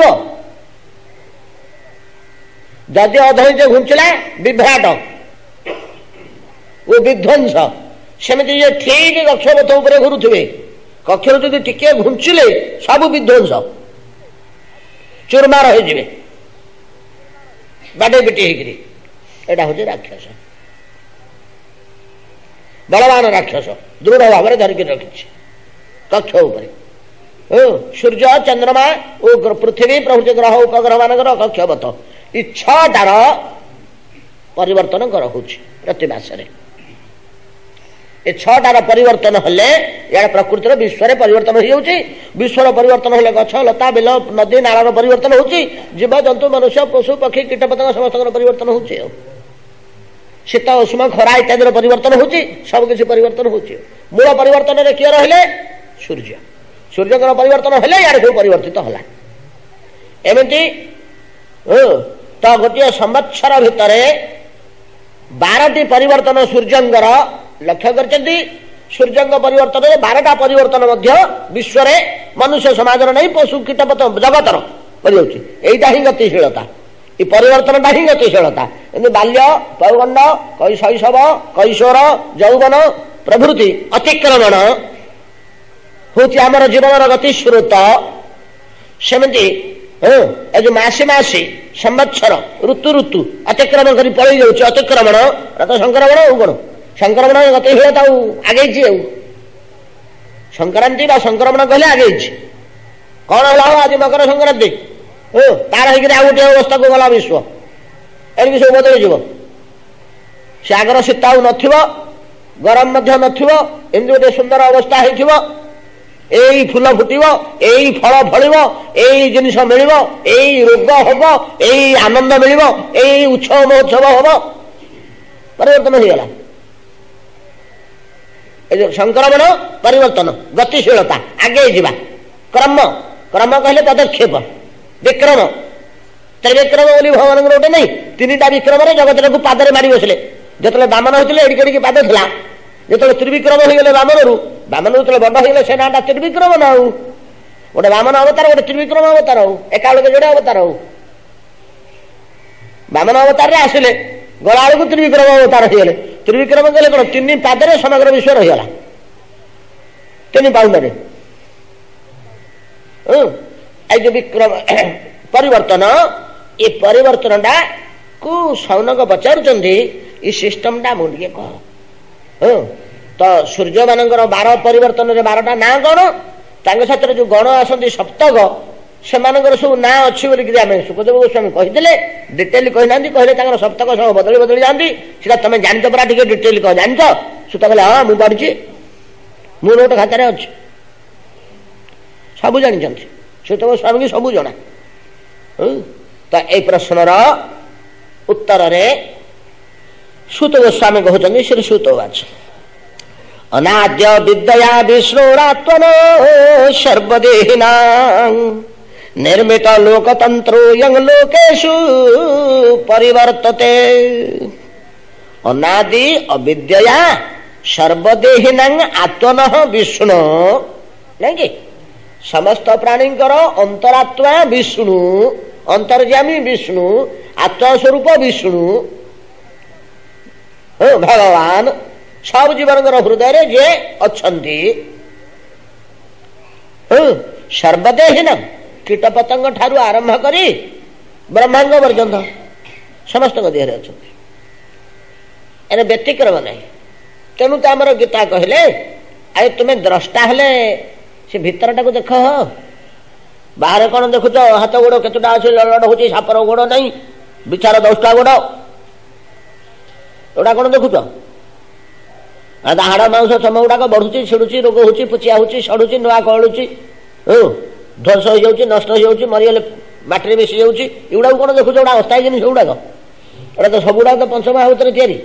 जदि अध इंच घुंचला विभ्राट वो विध्वंस सेमती ये ठीक कक्षपथ उपर घुरुवे कक्षर जो टिके घुंचिले सब विध्वंस चूरमार हो बाटे पिटी होटा हूँ राक्षस बलवान राक्षस दृढ़ भाव में धरिक रखी कक्ष सूर्य चंद्रमा और पृथ्वी प्रभृति ग्रह उपग्रह मान कक्षपथ ये छटार परिवर्तन कर प्रति मसरे ये छटार परिवर्तन हेले या प्रकृतिर विश्व परिवर्तन हो विश्वर परिवर्तन हेले गछ लता बिल नदी नालार परिवर्तन हो जीव जंतु मनुष्य पशु पक्षी कीटपतंग समस्त परिवर्तन हो शीत उष्म खरा इत्यादि परिवर्तन हो सबकि परिवर्तन हो मूल परिवर्तन में किए रहिले सूर्य सूर्य परिवर्तन हेले यार सब परिवर्तित है एमती तो गोटे संवत्सर भितर बारटी परिवर्तन सूर्यंगर लक्ष्य करछन्ति सूर्यंग परिवर्तन बारटा परिवर्तन विश्व मनुष्य समाज नहीं पशु कीटपत जगतर करता ही गतिशीलता ये परिवर्तन ही गतिशीलता बाल्य पौगंड शैशव कैशोर यौवन प्रभृति अतिक्रमण हूँ आमर जीवन गतिस्रोत सेमती जो मसी मसी संवत्सर ऋतु ऋतु अतिक्रमण कर पलि जाऊँ अतिक्रमण तो संक्रमण हो कौन संक्रमण गतिशीलता आगे संक्रांति संक्रमण कहले आगे कौन है आज मकर संक्रांति तार हो गोटे अवस्था को गला विश्व एमती सब बदल जीव से आगर शीत आउ नरम नमती गोटे सुंदर अवस्था हो यही फूल फुटव यही फल फल यही जिनस मिल यही रोग हम यही आनंद मिल यही उत्सव महोत्सव हम परिवर्तन हो गला जो संक्रमण परिवर्तन गतिशीलता आगे जावा क्रम क्रम कहले पदक्षेप विक्रम त्रिविक्रम बोली भगवान गोटे नहीं तीन टा विक्रम जगत पादरे मारी बसले जो बामन होते एडिक एडिक पाद था जो त्रिविक्रम हो गले बामन ବାମନ ଯେତେବେଳେ ବଡ ହେଇଗଲେ ସେ ନାଁଟା ତ୍ରିବିକ୍ରମ ନା ଆଉ ଗୋଟେ ବାମନ ଅବତାର ଗୋଟେ ତ୍ରିବିକ୍ରମ ଅବତାର ହଉ ଏକା ବେଳକୁ ଯୋଡେ ଅବତାର ହଉ ବାମନ ଅବତାରରେ ଆସିଲେ ଗଳା ବେଳକୁ ତ୍ରିବିକ୍ରମ ଅବତାର ହେଇଗଲେ ତ୍ରିବିକ୍ରମ ଗଲେ କଣ ତିନି ପାଦରେ ସମଗ୍ର ବିଶ୍ୱ ରହିଗଲା ତିନି ପାଉଣ୍ଡରେ এই যে বিক্রম পরিবর্তন এই পরিবর্তনটা কু সৌনক পচারুଛନ୍ତି এই সিস্টমটা মু ଟିକେ କହ ତ ସୂର୍ଯ୍ୟ ମାନଙ୍କର ବାର ପରିବର୍ତ୍ତନରେ ବାରଟା ନାଁ କଣ ତାଙ୍କ ସାଥିରେ ଯୋଉ ଗଣ ଆସନ୍ତି ସପ୍ତକ ସେମାନଙ୍କର ସବୁ ନାଁ ଅଛି ବୋଲିକି ଆମେ ସୁଖଦେବ ଗୋସ୍ୱାମୀ କହିଥିଲେ ଡିଟେଲ କହିନାହାନ୍ତି କହିଲେ ତାଙ୍କର ସପ୍ତକ ସବୁ ବଦଳି ବଦଳି ଯାଆନ୍ତି ସେଟା ତମେ ଜାଣିଛ ପରା ଟିକେ ଡିଟେଲ କହ ଜାଣିଛ ସୁତ କହିଲେ ହଁ ମୁଁ ପଢିଛି ମୁଁ ନୋଟ ଖାତାରେ ଅଛି ସବୁ ଜାଣିଛନ୍ତି ସୁତ ଗୋସ୍ୱାମୀ ସବୁ ଜଣା ତ ଏଇ ପ୍ରଶ୍ନର ଉତ୍ତରରେ ସୁତ ଗୋସ୍ୱାମୀ କହୁଛନ୍ତି ଶ୍ରୀ ସୁତ ବାଚ ଅନାଦ୍ୟ ବିଦ୍ୟା ବିଷ୍ଣୁରାତ୍ମନ ସର୍ବଦେହିନା ନିର୍ମିତ ଲୋକତନ୍ତ୍ରୋୟଂ ଲୋକେଷୁ ପରିବର୍ତ୍ତତେ ଅନାଦି ଅବିଦ୍ୟା ସର୍ବଦେହିନାଂ ଆତ୍ମନଃ ବିଷ୍ଣୁ ନାଇଁ ସମସ୍ତ ପ୍ରାଣୀଙ୍କର ଅନ୍ତରାତ୍ମା ବିଷ୍ଣୁ ଅନ୍ତର୍ଯାମୀ ବିଷ୍ଣୁ ଆତ୍ମା ସ୍ୱରୂପ ବିଷ୍ଣୁ ଭଗବାନ ସବୁ ଜୀବନଙ୍କର ହୃଦୟରେ ଯିଏ ଅଛନ୍ତି ସର୍ବଦେହିନ କୀଟ ପତଙ୍ଗ ଠାରୁ ଆରମ୍ଭ କରି ବ୍ରହ୍ମାଣ୍ଡ ପର୍ଯ୍ୟନ୍ତ ସମସ୍ତଙ୍କ ଦେହରେ ଅଛନ୍ତି ଏରେ ବ୍ୟତିକ୍ରମ ନାହିଁ ତେଣୁ ତ ଆମର ଗୀତା କହିଲେ ଆଉ ତୁମେ ଦ୍ରଷ୍ଟା ହେଲେ ସେ ଭିତରଟାକୁ ଦେଖ ବାହାରେ କଣ ଦେଖୁଛ ହାତ ଗୋଡ କେତେଟା ଅଛି ଲଡ ହଉଛି ସାପର ଗୋଡ ନାହିଁ ବିଛାର ଦଶଟା ଗୋଡ ଏଗୁଡା କଣ ଦେଖୁଛ ହାଡ ମାଂସ ଚମ ଗୁଡାକ ବଢୁଛି ଛିଡୁଛି ରୋଗ ହଉଛି ପୁଚିଆ ହଉଛି ସଢୁଛି ନୂଆ କଳୁଛି ଧ୍ୱଂସ ହେଇଯାଉଛି ନଷ୍ଟ ହେଇଯାଉଛି ମରିଗଲେ ମାଟିରେ ମିଶି ଯାଉଛି ଏଗୁଡାକୁ କଣ ଦେଖୁଛ ଏଗୁଡା ଅସ୍ଥାୟୀ ଜିନିଷ ଗୁଡାକ ଏଗୁଡା ତ ସବୁଗୁଡାକ ତ ପଞ୍ଚମହାଭୂତରେ ତିଆରି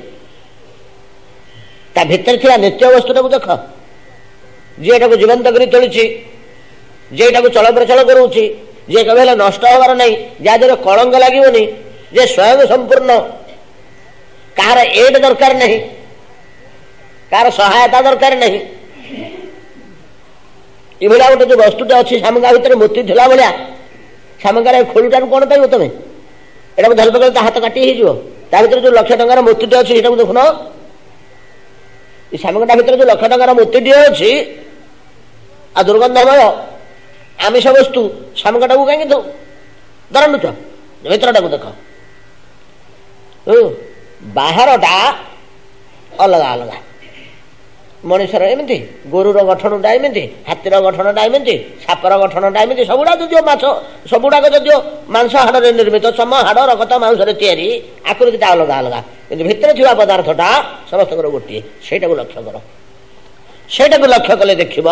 ତା ଭିତରେ ଥିବା ନିତ୍ୟ ବସ୍ତୁଟାକୁ ଦେଖ ଯିଏ ଏଟାକୁ ଜୀବନ୍ତ କରି ତୋଳିଛି ଯିଏ ଏଟାକୁ ଚଳପ୍ରଚଳ କରୁଛି ଯିଏ କେବେ ହେଲେ ନଷ୍ଟ ହବାର ନାହିଁ ଯାହା ଦେହରେ କଳଙ୍କ ଲାଗିବନି ଯେ ସ୍ୱୟଂ ସମ୍ପୂର୍ଣ୍ଣ କାହାର ଏଡ୍ ଦରକାର ନାହିଁ କାହାର ସହାୟତା ଦରକାର ନାହିଁ ଏଭଳିଆ ଗୋଟେ ଯୋଉ ବସ୍ତୁଟା ଅଛି ସାମଙ୍ଗା ଭିତରେ ମୋତି ଥିଲା ଭଳିଆ ସାମଙ୍ଗାର ଖୋଳୁଟାରୁ କଣ ପାଇବ ତମେ ଏଟାକୁ ଧରି ପକେଇଲେ ତା ହାତ କାଟି ହେଇଯିବ ତା ଭିତରେ ଯୋଉ ଲକ୍ଷ ଟଙ୍କାର ମୋତିଟେ ଅଛି ସେଟାକୁ ଦେଖୁନ ଏ ସାମଙ୍ଗଟା ଭିତରେ ଯୋଉ ଲକ୍ଷ ଟଙ୍କାର ମୋତିଟିଏ ଅଛି ଆଉ ଦୁର୍ଗନ୍ଧମୟ ଆମିଷ ବସ୍ତୁ ସାମଙ୍ଗଟାକୁ କାହିଁକି ଦରଣ୍ଡୁଛ ଭିତରଟାକୁ ଦେଖ ବାହାରଟା ଅଲଗା ଅଲଗା ମଣିଷର ଏମିତି ଗୋରୁର ଗଠନଟା ଏମିତି ହାତୀର ଗଠନଟା ଏମିତି ସାପର ଗଠନଟା ଏମିତି ସବୁଗୁଡା ଯଦିଓ ମାଛ ସବୁଗୁଡାକ ଯଦିଓ ମାଂସ ହାଡରେ ନିର୍ମିତ ଚମ ହାଡ ରକ୍ତ ମାଂସରେ ତିଆରି ଆକୃତିଟା ଅଲଗା ଅଲଗା କିନ୍ତୁ ଭିତରେ ଥିବା ପଦାର୍ଥଟା ସମସ୍ତଙ୍କର ଗୋଟିଏ ସେଇଟାକୁ ଲକ୍ଷ୍ୟ କର ସେଇଟାକୁ ଲକ୍ଷ୍ୟ କଲେ ଦେଖିବ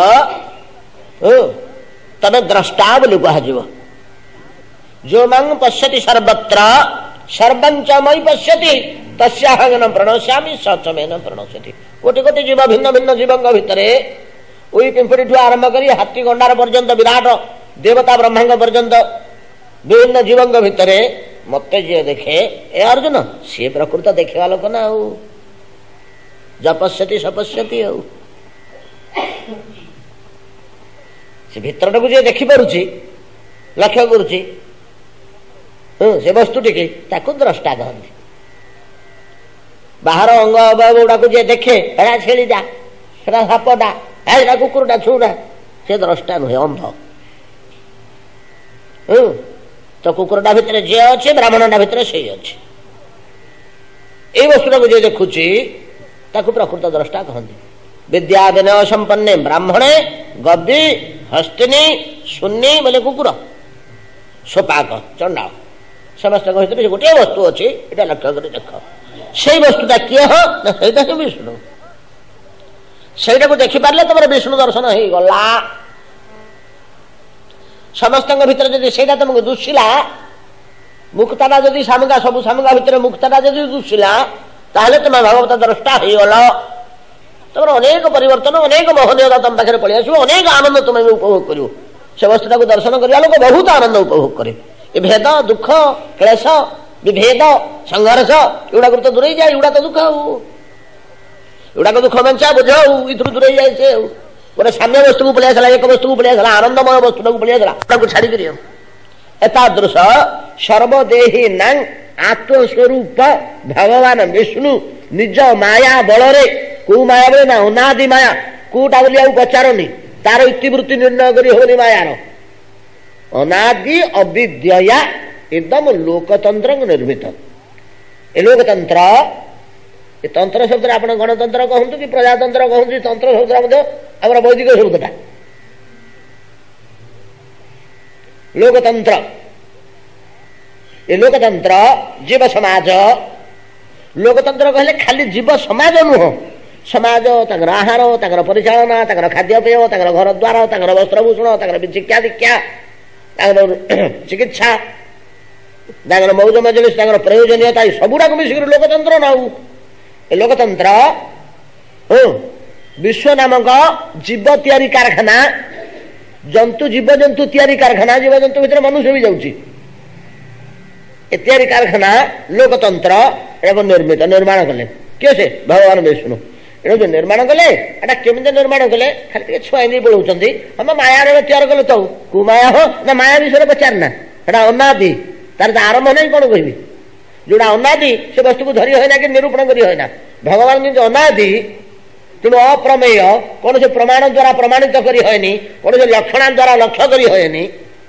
ତମେ ଦ୍ରଷ୍ଟା ବୋଲି କୁହାଯିବ ଯୋମାଂ ପଶ୍ୟତି ସର୍ବତ୍ର ସର୍ବଞ୍ଚ ମୟି ପଶ୍ୟତି ତସ୍ୟାହଂ ପ୍ରଣଶ୍ୟାମି ସଚମେନ ପ୍ରଣଶ୍ୟତି କୋଟି କୋଟି ଜୀବ ଭିନ୍ନ ଭିନ୍ନ ଜୀବଙ୍କ ଭିତରେ ଉଇ ପିମ୍ପୁଡ଼ିଠୁ ଆରମ୍ଭ କରି ହାତୀ ଗଣ୍ଡାର ପର୍ଯ୍ୟନ୍ତ ବିରାଟ ଦେବତା ବ୍ରହ୍ମାଙ୍କ ପର୍ଯ୍ୟନ୍ତ ବିଭିନ୍ନ ଜୀବଙ୍କ ଭିତରେ ମତେ ଯିଏ ଦେଖେ ଏ ଅର୍ଜୁନ ସିଏ ପ୍ରକୃତ ଦେଖିବା ଲୋକ ନା ଆଉ ଜପଶ୍ୟତି ସପଶ୍ୟତି ଆଉ ସେ ଭିତରଟାକୁ ଯିଏ ଦେଖିପାରୁଛି ଲକ୍ଷ୍ୟ କରୁଛି ସେ ବସ୍ତୁଟିକି ତାକୁ ଦ୍ରଷ୍ଟା କହନ୍ତି ବାହାର ଅଙ୍ଗ ଅବୟବ ଗୁଡାକୁ ଯିଏ ଦେଖେ ହେରା ଛେଳିଟା ସେଟା ସାପଟା ହେରା କୁକୁରଟା ଛୁଟା ସେ ଦ୍ରଷ୍ଟା ନୁହେଁ ଅନ୍ଧ ତ କୁକୁରଟା ଭିତରେ ଯିଏ ଅଛି ବ୍ରାହ୍ମଣଟା ଭିତରେ ସେଇ ଅଛି ଏଇ ବସ୍ତୁଟାକୁ ଯିଏ ଦେଖୁଛି ତାକୁ ପ୍ରକୃତ ଦ୍ରଷ୍ଟା କହନ୍ତି ବିଦ୍ୟା ବିନୟ ସମ୍ପନ୍ନେ ବ୍ରାହ୍ମଣେ ଗବି ହସ୍ତିନୀ ଶୂନ୍ୟୀ ବୋଲେ କୁକୁର ସୋପାକ ଚଣ୍ଡାଳ ସମସ୍ତଙ୍କ ଭିତରେ ଗୋଟିଏ ବସ୍ତୁ ଅଛି ଏଇଟା ଲକ୍ଷ୍ୟ କରି ଦେଖ ସେଇ ବସ୍ତୁଟା କିଏ ହ ନା ସେଇଟା ହିଁ ବିଷ୍ଣୁ ସେଇଟାକୁ ଦେଖିପାରିଲେ ତମର ବିଷ୍ଣୁ ଦର୍ଶନ ହେଇଗଲା ସମସ୍ତଙ୍କ ଭିତରେ ଯଦି ସେଇଟା ତମକୁ ଦୁଶିଲା ମୁକ୍ତାଟା ଯଦି ସାମଙ୍ଗା ସବୁ ସାମଙ୍ଗା ଭିତରେ ମୁକ୍ତାଟା ଯଦି ଦୁଶିଲା ତାହେଲେ ତମେ ଭଗବତ ଦ୍ରଷ୍ଟା ହେଇଗଲ ତମର ଅନେକ ପରିବର୍ତ୍ତନ ଅନେକ ମହନୀୟତା ତମ ପାଖରେ ପଳେଇ ଆସିବ ଅନେକ ଆନନ୍ଦ ତୁମେ ଉପଭୋଗ କରିବ ସେ ବସ୍ତୁଟାକୁ ଦର୍ଶନ କରିବା ଲୋକ ବହୁତ ଆନନ୍ଦ ଉପଭୋଗ କରେ ଏ ଭେଦ ଦୁଃଖ କ୍ଲେଶ ବିଭେଦ ସଂଘର୍ଷ ଏଗୁଡାକ ତ ଦୂରେଇ ଯାଏ ଏଗୁଡା ତ ଦୁଃଖ ଆଉ ଏଗୁଡାକ ଦୁଃଖ ମଞ୍ଚା ବୁଝ ଆଉ ଏଥିରୁ ଦୂରେଇ ଯାଏ ସେ ଆଉ गोटे साम्य वस्तु को पलि एक वस्तु को पलि आनंदमय वस्तु को पलि छाड़ी एतादृश सर्वदेही नांग आत्मस्वरूप भगवान विष्णु निज माया बल कौ माया बोले ना अनादि माया कौटा बोली आउ पचारनी तार इतिवृत्ति निर्णय करी होनी मायार अनादि अविद्या एकदम लोकतंत्र निर्मित ए लोकतंत्र ये तंत्र शब्द आप गणतंत्र कहतु कि प्रजातंत्र कहतु तंत्र शब्द आम वैदिक शब्दटा लोकतंत्र ये लोकतंत्र जीव समाज लोकतंत्र कहले खाली जीव समाज नुह समाज तंगर आहार तंगर परिचालना तंगर खाद्यपेय तंगर घर द्वार तंगर वस्त्रभूषण तंगर शिक्षा दीक्षा तंगर चिकित्सा तंगर मौज मजलिस तंगर प्रयोजनीयता सबुड़ाक मिसिक लोकतंत्र ना ए लोकतंत्र हो विश्व नामक जीव तैयारी कारखाना जंतु जीव जंतु तैयारी कारखाना जीव जंतु भितर मनुष्य भी जाउची तैयारी कारखाना लोकतंत्र एवं निर्मित निर्माण कले किए से भगवान विष्णु एणु जो निर्माण कले एटा केमिति निर्माण कले खाली छुआ नहीं पढ़ाऊँ हम माया तैयार कले तो कु माया हो ना माया विषय पचारना एटा अनादि तार आरंभ नहीं कौन कहबी जोड़ा अनादि से वस्तु को धरी होना कि निरूपण करी होना भगवान जो अनादि तेणु अप्रमेय कौन से प्रमाण द्वारा प्रमाणित करी होनी कौन से लक्षण द्वारा लक्ष्य करी होनी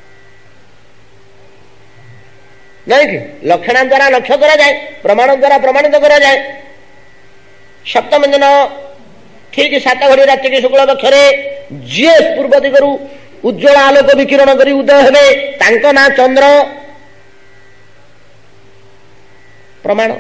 नहीं कि लक्षण द्वारा लक्ष्य करा जाए प्रमाण द्वारा प्रमाणित करा जाए सप्तम दिन ठीक सात घड़ी राति की शुक्ल पक्षरे जी पूर्व दिगरु उज्ज्वल आलोक विकिरण करी उदय हेबे तांको ना चंद्र प्रमाण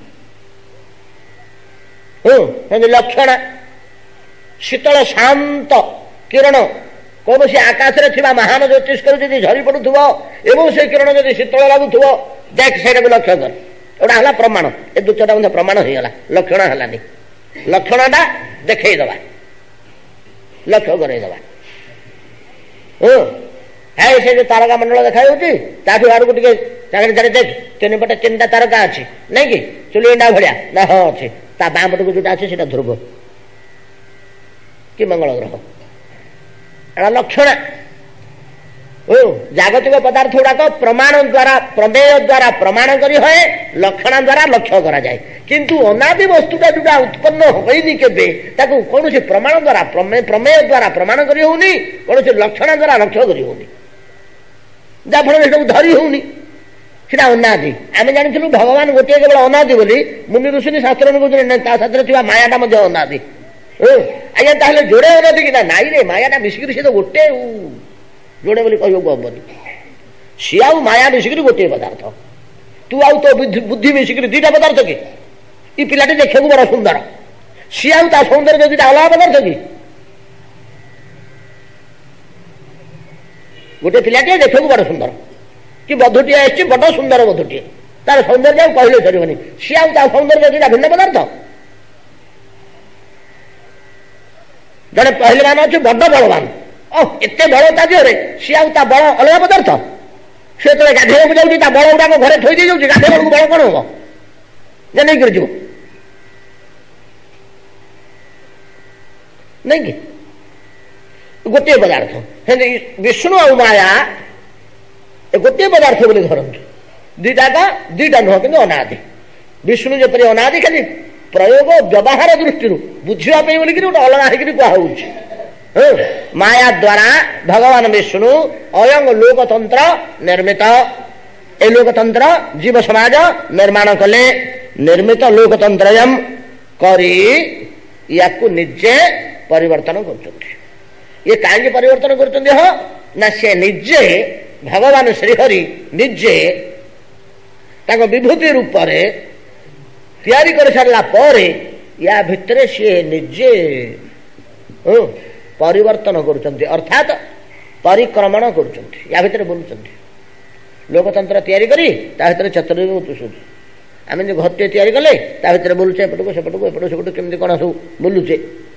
लक्षण शीतल शांत किरण कौन से आकाश में महान ज्योतिष झरी पड़ू एवं से किरण जब शीतल लगुव देख से लक्ष्य कर एटा है प्रमाण ए द्वितीयटा मतलब प्रमाण हो गला लक्षण है लक्षणटा देखईदबा लक्ष्य करईदबा है से जो तारका मंडल देखा आड़क टे देख तीन पटे तीन टा तारका अच्छी नहीं कि चुलीडा भाया ना हाँ अच्छे ता बाँ पट को जो अच्छे ध्रुव कि मंगल ग्रह एटा लक्षण जागतिक पदार्थ गुड़ाक प्रमाण द्वारा प्रमेय द्वारा प्रमाण करी हुए लक्षण द्वारा लक्ष्य करा जाए किंतु अनादि वस्तुटा जोटा उत्पन्न होनी केबे ताकू कौन से प्रमाण द्वारा प्रमेय द्वारा प्रमाण करी होनी कौन से लक्षण द्वारा लक्ष्य करी होनी जहाँफल धरी होनी सीटा अनादि आम जानी भगवान गोटे केवल अनादि बोली मुनि ऋषि शास्त्र शास्त्र थी मायाटा अनादि आज्ञा ताहले जोड़े अनादि कि नाई रे मायाटा मिसिक सी तो गोटे जोड़े बोली कहू हेनी सी आउ माया मिसिक गोटे पदार्थ तू आउ तो बुद्धि मिसिक दीटा पदार्थ कि ये पिलाटी देखा बड़ा सुंदर सी आउ ता सौंदर्य दीटा अलग पदार्थ कि गोटे पिलाटी देखा बड़ा सुंदर कि बधुटी आसी बड़ सुंदर बधुटी तार सौंदर्य कहले सर सी आउ ता सौंदर्य दीटा भिन्न पदार्थ जड़े पहलवान अच्छे बड़ बलवान एत बल ता देहरे सी आउ ता बल अलग पदार्थ से तो गाधेक जाऊँगी बल गुड़ाक घरे थई दी जाऊँगी गाधे बेलू बल कौन हम जे नहीं कर नहीं कि गोटे पदार्थ विष्णु आ माया गोटे पदार्थ बोली धरतु दीटा का दीटा नुह कि अनादि विष्णु जपरी अनादि खाली प्रयोग व्यवहार दृष्टि बुझापी बोलिक गोटे अलग होकर कहुच्छे माया द्वारा भगवान विष्णु अयं लोकतंत्र निर्मित ए लोकतंत्र जीव समाज निर्माण कले निर्मित लोकतंत्र करी याकु निजे परिवर्तन कर ये कहीं परिवर्तन कर से निजे भगवान श्रीहरि निजे ताको विभूति रूप तैयारी कर सारा पर या भितर सी निजे परिवर्तन कर अर्थात परिक्रमण कर भितर बुलूं लोकतंत्र तैयारी करी भर चतुर्दिग पुषुच आम जो घर टे या कले भर बुलुचे एपट को सेपट को एपट सेपट केमती कौन सब बुलुचे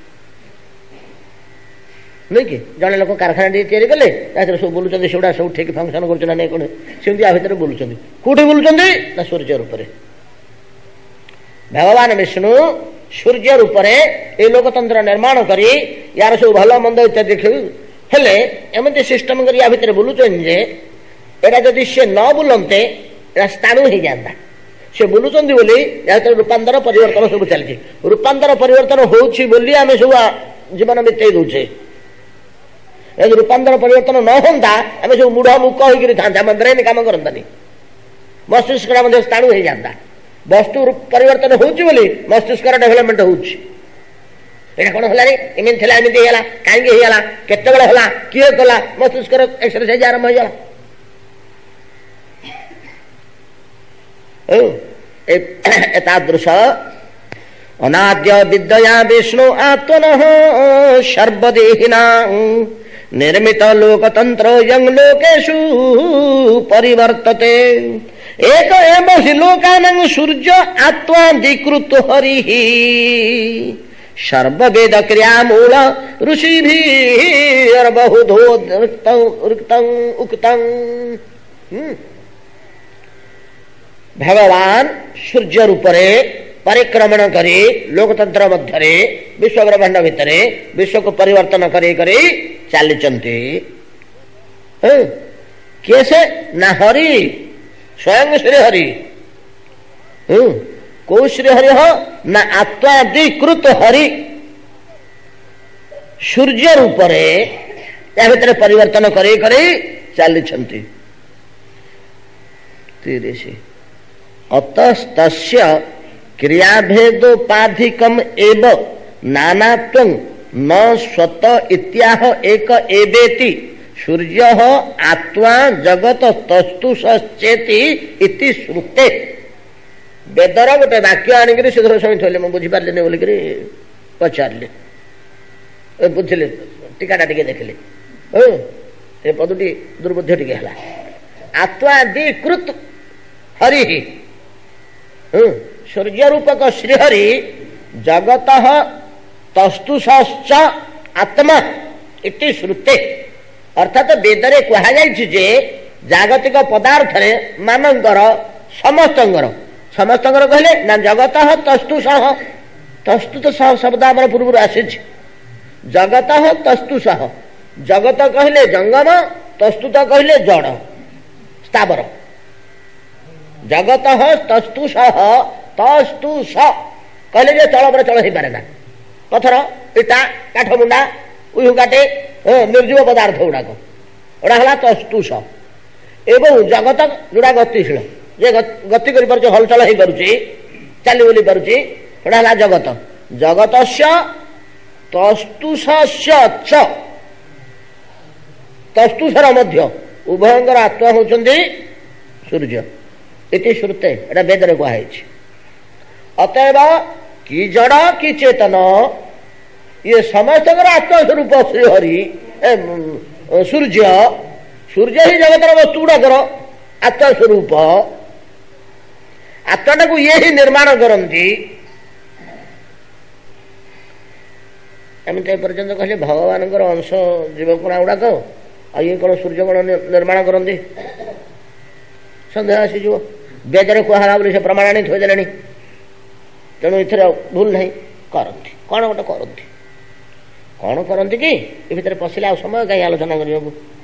नहीं कि जड़े लोक कारखाना तैयारी कले सब बुलूँ सेगुड़ा सब ठीक फंक्शन कर नहीं कौन सेमती आ भर बुलूँ कौटी बुलूँ ना सूर्य रूप भगवान विष्णु सूर्य रूप से लोकतंत्र निर्माण करी यार सब भल मंद इत्यादि हेले एमती सिस्टम कर या भितर बुलुचन जे एटा जदि से न बुलते स्थाणु हो जाता से बुलुचंद बोली या रूपांतर परिवर्तन सब चलती रूपांतर परिवर्तन होउछि बोली आमे सब जीवन बिताई दउछे यदि रूपांतर परिवर्तन न होता आम सब मूढ़ मुख होकर था ब्रेन काम करतानी मस्तिष्क स्थाणु हो जाता वस्तु परिवर्तन होउछि बोली मस्तिष्क डेभलपमेंट होउछि एटा कोन हला रे एमिन थला एमिन हेला कांगे हेला केते बेला हला किए कला मस्तिष्क एक्सरसाइज आरंभ हो जाला ओ एतादृश अनाद्य विद्या विष्णु आत्मनः सर्वदेहिना निर्मित लोकतंत्र यं लोकेषु परिवर्तते एक एव हि लोकानां सूर्य आत्माधिकृत हरिः सर्ववेद क्रियामूल ऋषिभिर्बहुधोक्तं उक्तं भगवान सूर्य रूप परिक्रमण करी लोकतंत्र मध्य विश्व ब्रह्मांड भितर विश्व को परिवर्तन करी करी चलती कैसे ना हरि स्वयं श्री हरि कौ श्री हरि हो ना आत्माधिकृत हरि सूर्य रूप या भितर परिवर्तन करी करी चलती अतस्तस्य क्रियाभेदोपाधिकम एव नानात्वं न स्वत इत्याह एक एवेति सूर्य आत्मा जगत तस्तु सचेति इति श्रुते वेदर गोटे वाक्य आनिक शीघ्र शुणी मुझे बुझीपारे बोलिक पचारे बुझे टीकाटा टे देखिले पदटी दुर्बुद्ध टे है आत्माधिकृत हरि सूर्य रूपक श्रीहरि जगत तस्तुश्च आत्मा इति श्रुते अर्थात वेदरे कहुजे जागतिक पदार्थ मानकर समस्तंकर समस्तंकर कहले ना जगत तस्तुष तस्तुत शब्द आम पूर्व आसी जगत तस्तुष जगत कहले जंगम तस्तुत कहले जड़ स्थावर जगत तस्तुष तस्तुष कहले जे चल पर चल हो पारे ना पथर इटा काठ मुंडा उहु काटे निर्जीव पदार्थ गुड़ाक एटा है तस्तुष एवं जगत जोड़ा गतिशील जे गति कर हलचल हो पारे चली बुली पारे एटा है जगत जगत तस्तुष तस्तुषर मध्य उभयंकर आत्मा होचंदी सूर्य इति श्रुते एटा वेद रे कहा अतएव कि जड़ कि चेतन ये समस्त आत्मस्वरूप श्रीहरि सूर्य सूर्य ही जगत वस्तु गुड़ाकर आत्मस्वरूप आत्मा को ये ही निर्माण करती एमती पर्यटन कहले भगवान अंश जीवकणा गुड़ाक ये कौन सूर्य कौन निर्माण करती सन्देह आसीज वेदरे कहला बोली से प्रमाणित हो जाए तेणु इथर भूल नहीं करती कौन गोटे करती कौन करती कि ये भितर पशिला समय कहीं आलोचना करने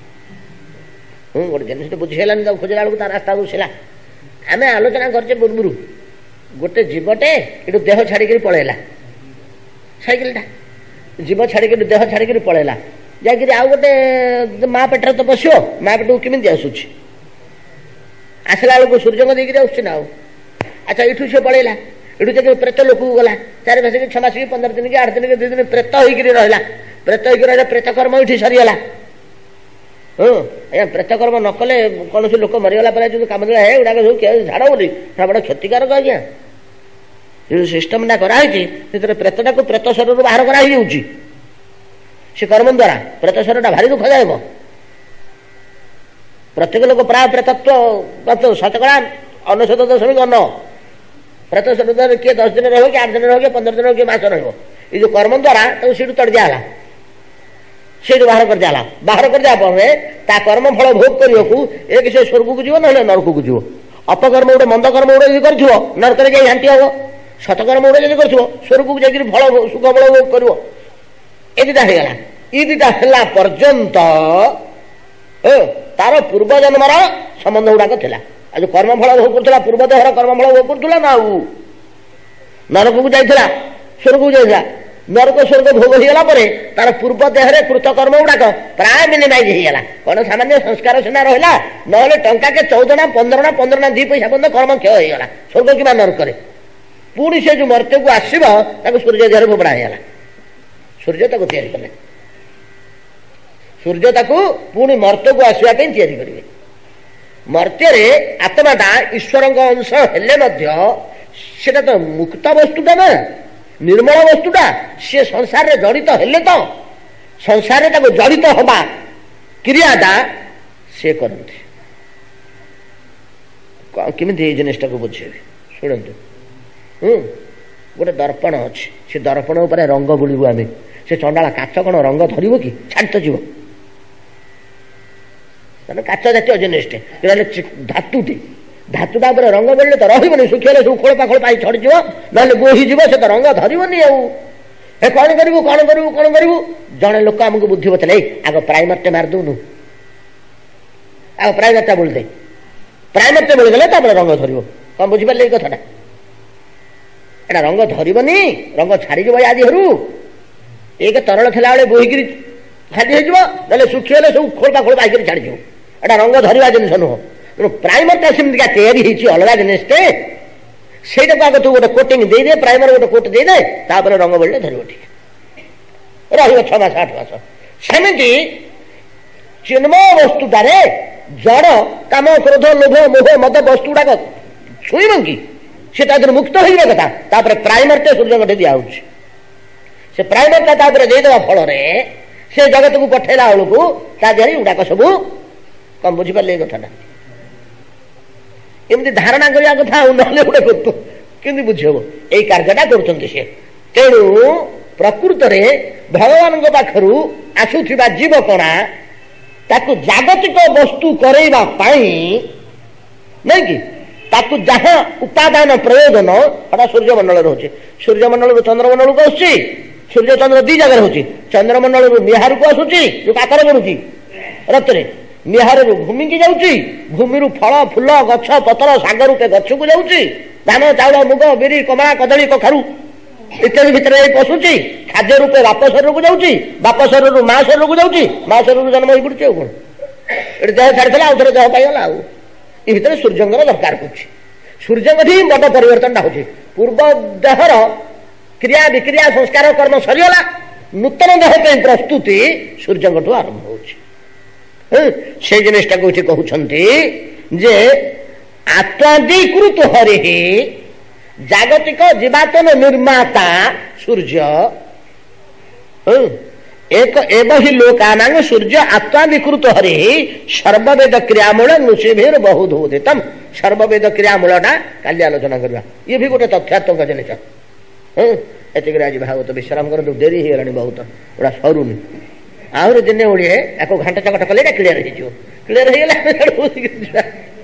गोटे जिन बुझेलानी खोजला बेलू तार रास्ता घुसला आम आलोचना करचे पूर्व गोटे जीवटे ये देह छाड़ी पलैला सैकेलटा जीव छाड़ी देह छाड़ी पलैला जाकि आउ गोटे माँ पेटर तो पशो माँ पेट को केमी आसूची आसला बेलू सूर्य देकर आस अच्छा इठू से पलैला इठू जाकर प्रेत लोक गला चार मास छह मास पंद्रह दिन की आठ दिन की दु दिन प्रेत होकर रहा प्रेत होकर प्रेतकर्म ये सरीगला हाँ आज्ञा प्रेतकर्म न कले कौन से लोक मरीगला पर कम दिला है गुड़ाक सब झाड़ बोली बड़ा क्षतिकारक आज्ञा जो सिस्टमटा कराई प्रेतटा को प्रेत शरीर बाहर कराई से कर्म द्वारा प्रेत शरीर भारी दुखदायक प्रत्येक लोक प्राय प्रेतत्व शतकड़ा अनशत दशमिक अन्न प्रेत शरीर किए दस दिन रहो कि आठ दिन रहो कि पंद्रह दिन रहो कि मास रहो ये जो कर्म द्वारा तो सीटू तड़ दिया से बाहर कर दिया बाहर कर दिया ता कर्म फल भोग करने को एक से स्वर्ग को जीव ना नरक को जीव अपकर्म गोटे मंद कर्म गोटे कर नरक घाटी हम ଶତକର୍ମ ଗୁଡେ ଯଦି କରୁଥିବ ସ୍ୱର୍ଗକୁ ଯାଇକରି ଫଳ ସୁଖ ଫଳ ଭୋଗ କରିବ। ଏ ଦିଟା ହେଇଗଲା। ଇ ଦିଟା ହେଲା ପର୍ଯ୍ୟନ୍ତ ତାର ପୂର୍ବ ଜନ୍ମର ସମ୍ବନ୍ଧ ଗୁଡାକ ଥିଲା। ଆଉ ଯୋଉ କର୍ମଫଳ ଭୋଗ କରୁଥିଲା ପୂର୍ବ ଦେହର କର୍ମଫଳ ଭୋଗ କରୁଥିଲା ନା ଆଉ ନରକକୁ ଯାଇଥିଲା, ସ୍ୱର୍ଗକୁ ଯାଇଥିଲା। ନରକ ସ୍ୱର୍ଗ ଭୋଗ ହେଇଗଲା ପରେ ତାର ପୂର୍ବ ଦେହରେ କୃତ କର୍ମ ଗୁଡାକ ପ୍ରାୟ ମିନିମାଇଜ ହେଇଗଲା। କଣ ସାମାନ୍ୟ ସଂସ୍କାର ସିନା ରହିଲା, ନହେଲେ ଟଙ୍କା କେ ଚଉଦ ନା ପନ୍ଦର ନା ପନ୍ଦର ନା ଦି ପଇସା ପର୍ଯ୍ୟନ୍ତ କର୍ମ କ୍ଷୟ ହେଇଗଲା ସ୍ୱର୍ଗ କିମ୍ବା ନରକରେ। ପୁଣି ସେ ଯୋଉ ମର୍ତ୍ତ୍ୟକୁ ଆସିବ ତାକୁ ସୂର୍ଯ୍ୟ ଦେହରେ ଫୋପଡ଼ା ହେଇଗଲା। ସୂର୍ଯ୍ୟ ତାକୁ ତିଆରି କଲେ, ସୂର୍ଯ୍ୟ ତାକୁ ପୁଣି ମର୍ତ୍ତ୍ୟକୁ ଆସିବା ପାଇଁ ତିଆରି କରିବେ। ମର୍ତ୍ତ୍ୟରେ ଆତ୍ମାଟା ଈଶ୍ୱରଙ୍କ ଅଂଶ ହେଲେ ମଧ୍ୟ ସେଟା ତ ମୁକ୍ତ ବସ୍ତୁଟା ନା, ନିର୍ମଳ ବସ୍ତୁଟା। ସିଏ ସଂସାରରେ ଜଡ଼ିତ ହେଲେ ତ ସଂସାରରେ ତାକୁ ଜଡ଼ିତ ହବା କ୍ରିୟାଟା ସିଏ କରନ୍ତି। କେମିତି ଏଇ ଜିନିଷଟାକୁ ବୁଝେଇବେ ଶୁଣନ୍ତୁ। ହୁଁ ଗୋଟେ ଦର୍ପଣ ଅଛି, ସେ ଦର୍ପଣ ଉପରେ ରଙ୍ଗ ବୁଳିବୁ ଆମେ। ସେ ଚଣ୍ଡାଳ କାଚ କଣ ରଙ୍ଗ ଧରିବ କି? ଛାଡ଼ି ତ ଯିବ। କାଚ ଜାତୀୟ ଜିନିଷଟେ, ଧାତୁଟେ, ଧାତୁଟା ଉପରେ ରଙ୍ଗ ବେଳିଲେ ତ ରହିବନି, ଶୁଖିଗଲେ ସବୁ ଖୋଳପା ଖୋଳପା ଛଡ଼ିଯିବ, ନହେଲେ ବୋହିଯିବ, ସେ ତ ରଙ୍ଗ ଧରିବନି। ଆଉ ଏ କଣ କରିବୁ କଣ କରିବୁ କଣ କରିବୁ? ଜଣେ ଲୋକ ଆମକୁ ବୁଦ୍ଧି ବତେଇଲେ, ଏଇ ଆଗ ପ୍ରାଇମରଟେ ମାରିଦଉନୁ, ଆଗ ପ୍ରାଇମରଟା ବୋଳିଦେ। ପ୍ରାଇମରଟେ ବୋଳିଦେଲେ ତାପରେ ରଙ୍ଗ ଧରିବ। କଣ ବୁଝିପାରିଲେ ଏଇ କଥାଟା? ଏଟା ରଙ୍ଗ ଧରିବନି, ରଙ୍ଗ ଛାଡ଼ିଯିବ ୟା ଦେହରୁ। ଏକ ତରଳ ଥିଲାବେଳେ ବୋହିକିରି ଖାଲି ହେଇଯିବ, ନହେଲେ ଶୁଖିଗଲେ ସବୁ ଖୋଳପା ଖୋଳପା ହେଇକିରି ଛାଡ଼ିଯିବ। ଏଟା ରଙ୍ଗ ଧରିବା ଜିନିଷ ନୁହଁ। ତେଣୁ ପ୍ରାଇମରଟା ସେମିତିକା ତିଆରି ହେଇଛି ଅଲଗା ଜିନିଷଟେ, ସେଇଟାକୁ ଆଗ ତୁ ଗୋଟେ କୋଟିଂ ଦେଇଦେ, ପ୍ରାଇମର ଗୋଟେ କୋଟ ଦେଇଦେ, ତାପରେ ରଙ୍ଗ ବୋଳିଲେ ଧରିବ, ଠିକ ରହିବ ଛଅ ମାସ ଆଠ ମାସ। ସେମିତି ଚିନ୍ମୟ ବସ୍ତୁଟାରେ ଜଡ଼ କାମ କ୍ରୋଧ ଲୋଭ ମୋହ ମଦ ବସ୍ତୁ ଗୁଡାକ ଛୁଇଁବ କି? ସେ ତା ଦେହରୁ ମୁକ୍ତ ହେଇଯିବା କଥା। ତାପରେ ପ୍ରାଇମରଟେ ସୂର୍ଯ୍ୟଙ୍କଠେ ଦିଆହଉଛି। ସେ ପ୍ରାଇମରଟା ତାପରେ ଦେଇଦେବା ଫଳରେ ସେ ଜଗତକୁ ପଠେଇଲା ବେଳକୁ ତା ଦେହରେ ଗୁଡାକ ସବୁ କଣ ବୁଝିପାରିଲେ ଏଇ କଥାଟା? ଏମିତି ଧାରଣା କରିବା କଥା, ଆଉ ନହେଲେ ଗୋଟେ କେମିତି ବୁଝି ହବ? ଏଇ କାର୍ଯ୍ୟଟା କରୁଛନ୍ତି ସେ। ତେଣୁ ପ୍ରକୃତରେ ଭଗବାନଙ୍କ ପାଖରୁ ଆସୁଥିବା ଜୀବକଣା ତାକୁ ଜାଗତିକ ବସ୍ତୁ କରେଇବା ପାଇଁ ନାଇଁ କି, ତାକୁ ଯାହା ଉପାଦାନ ପ୍ରୟୋଜନ ସେଟା ସୂର୍ଯ୍ୟମଣ୍ଡଳରେ ହଉଛି। ସୂର୍ଯ୍ୟମଣ୍ଡଳରୁ ଚନ୍ଦ୍ରମଣ୍ଡଳକୁ ଆସୁଛି। ସୂର୍ଯ୍ୟ ଚନ୍ଦ୍ର ଦି ଜାଗାରେ ହଉଛି। ଚନ୍ଦ୍ରମଣ୍ଡଳରୁ ନିହାରକୁ ଆସୁଛି, ଯୋଉ କାକର ପଡୁଛି ରଥରେ, ନିହାରରୁ ଭୂମିକି ଯାଉଛି, ଭୂମିରୁ ଫଳ ଫୁଲ ଗଛ ପତ୍ର ଶାଗ ରୂପେ ଗଛକୁ ଯାଉଛି, ଧାନ ଚାଉଳ ମୁଗ ବିରି କମଳା କଦଳୀ କଖାରୁ ଇତ୍ୟାଦି ଭିତରେ ଯାଇ ପଶୁଛି, ଖାଦ୍ୟ ରୂପେ ବାପ ଶରୀରକୁ ଯାଉଛି, ବାପ ଶରୀରରୁ ମା ଶରୀରକୁ ଯାଉଛି, ମା ଶରୀରରୁ ଜନ୍ମ ହେଇ ପଡୁଛି। ଆଉ କଣ ଏଠି ଦେହ ଛାଡ଼ିଥିଲା ଆଉ ଥରେ ଦେହ ପାଇଗଲା। ଆଉ ଏ ଭିତରେ ସୂର୍ଯ୍ୟଙ୍କର ଦରକାର ହଉଛି। ସୂର୍ଯ୍ୟଙ୍କଠି ବଡ ପରିବର୍ତ୍ତନଟା ହଉଛି। ପୂର୍ବ ଦେହର କ୍ରିୟା ବିକ୍ରିୟା ସଂସ୍କାର କର୍ମ ସରିଗଲା, ନୂତନ ଦେହ ପାଇଁ ପ୍ରସ୍ତୁତି ସୂର୍ଯ୍ୟଙ୍କଠୁ ଆରମ୍ଭ ହଉଛି। ସେଇ ଜିନିଷଟାକୁ ଏଠି କହୁଛନ୍ତି ଯେ ଆତ୍ମାଦିକୃତ ହରି ଜାଗତିକ ଜୀବାତନ ନିର୍ମାତା ସୂର୍ଯ୍ୟ ଏକ ଏବ ହି ଲୋକାନାଙ୍ଗ ସୂର୍ଯ୍ୟ ଆତ୍ମାଦିକୃତ ହରି ସର୍ବବେଦ କ୍ରିୟାମୂଳ ନୃସିଭିର ବହୁତ ଉଦିତମ। ସର୍ବବେଦ କ୍ରିୟାମୂଳଟା କାଲି ଆଲୋଚନା କରିବା। ଇଏ ବି ଗୋଟେ ତଥ୍ୟାତ୍ମକ ଜିନିଷ। ହଁ ଏତିକିରେ ଆଜି ଭାଗବତ ବିଶ୍ରାମ କରନ୍ତୁ। ଡେରି ହେଇଗଲାଣି ବହୁତ, ଏଗୁଡ଼ା ସରୁନି। ଆହୁରି ଦିନେ ଓଳିଏ ଆକୁ ଘାଣ୍ଟ ଚକଟ କଲେ ଏଇଟା କ୍ଲିୟର ହେଇଯିବ। କ୍ଲିୟର ହେଇଗଲା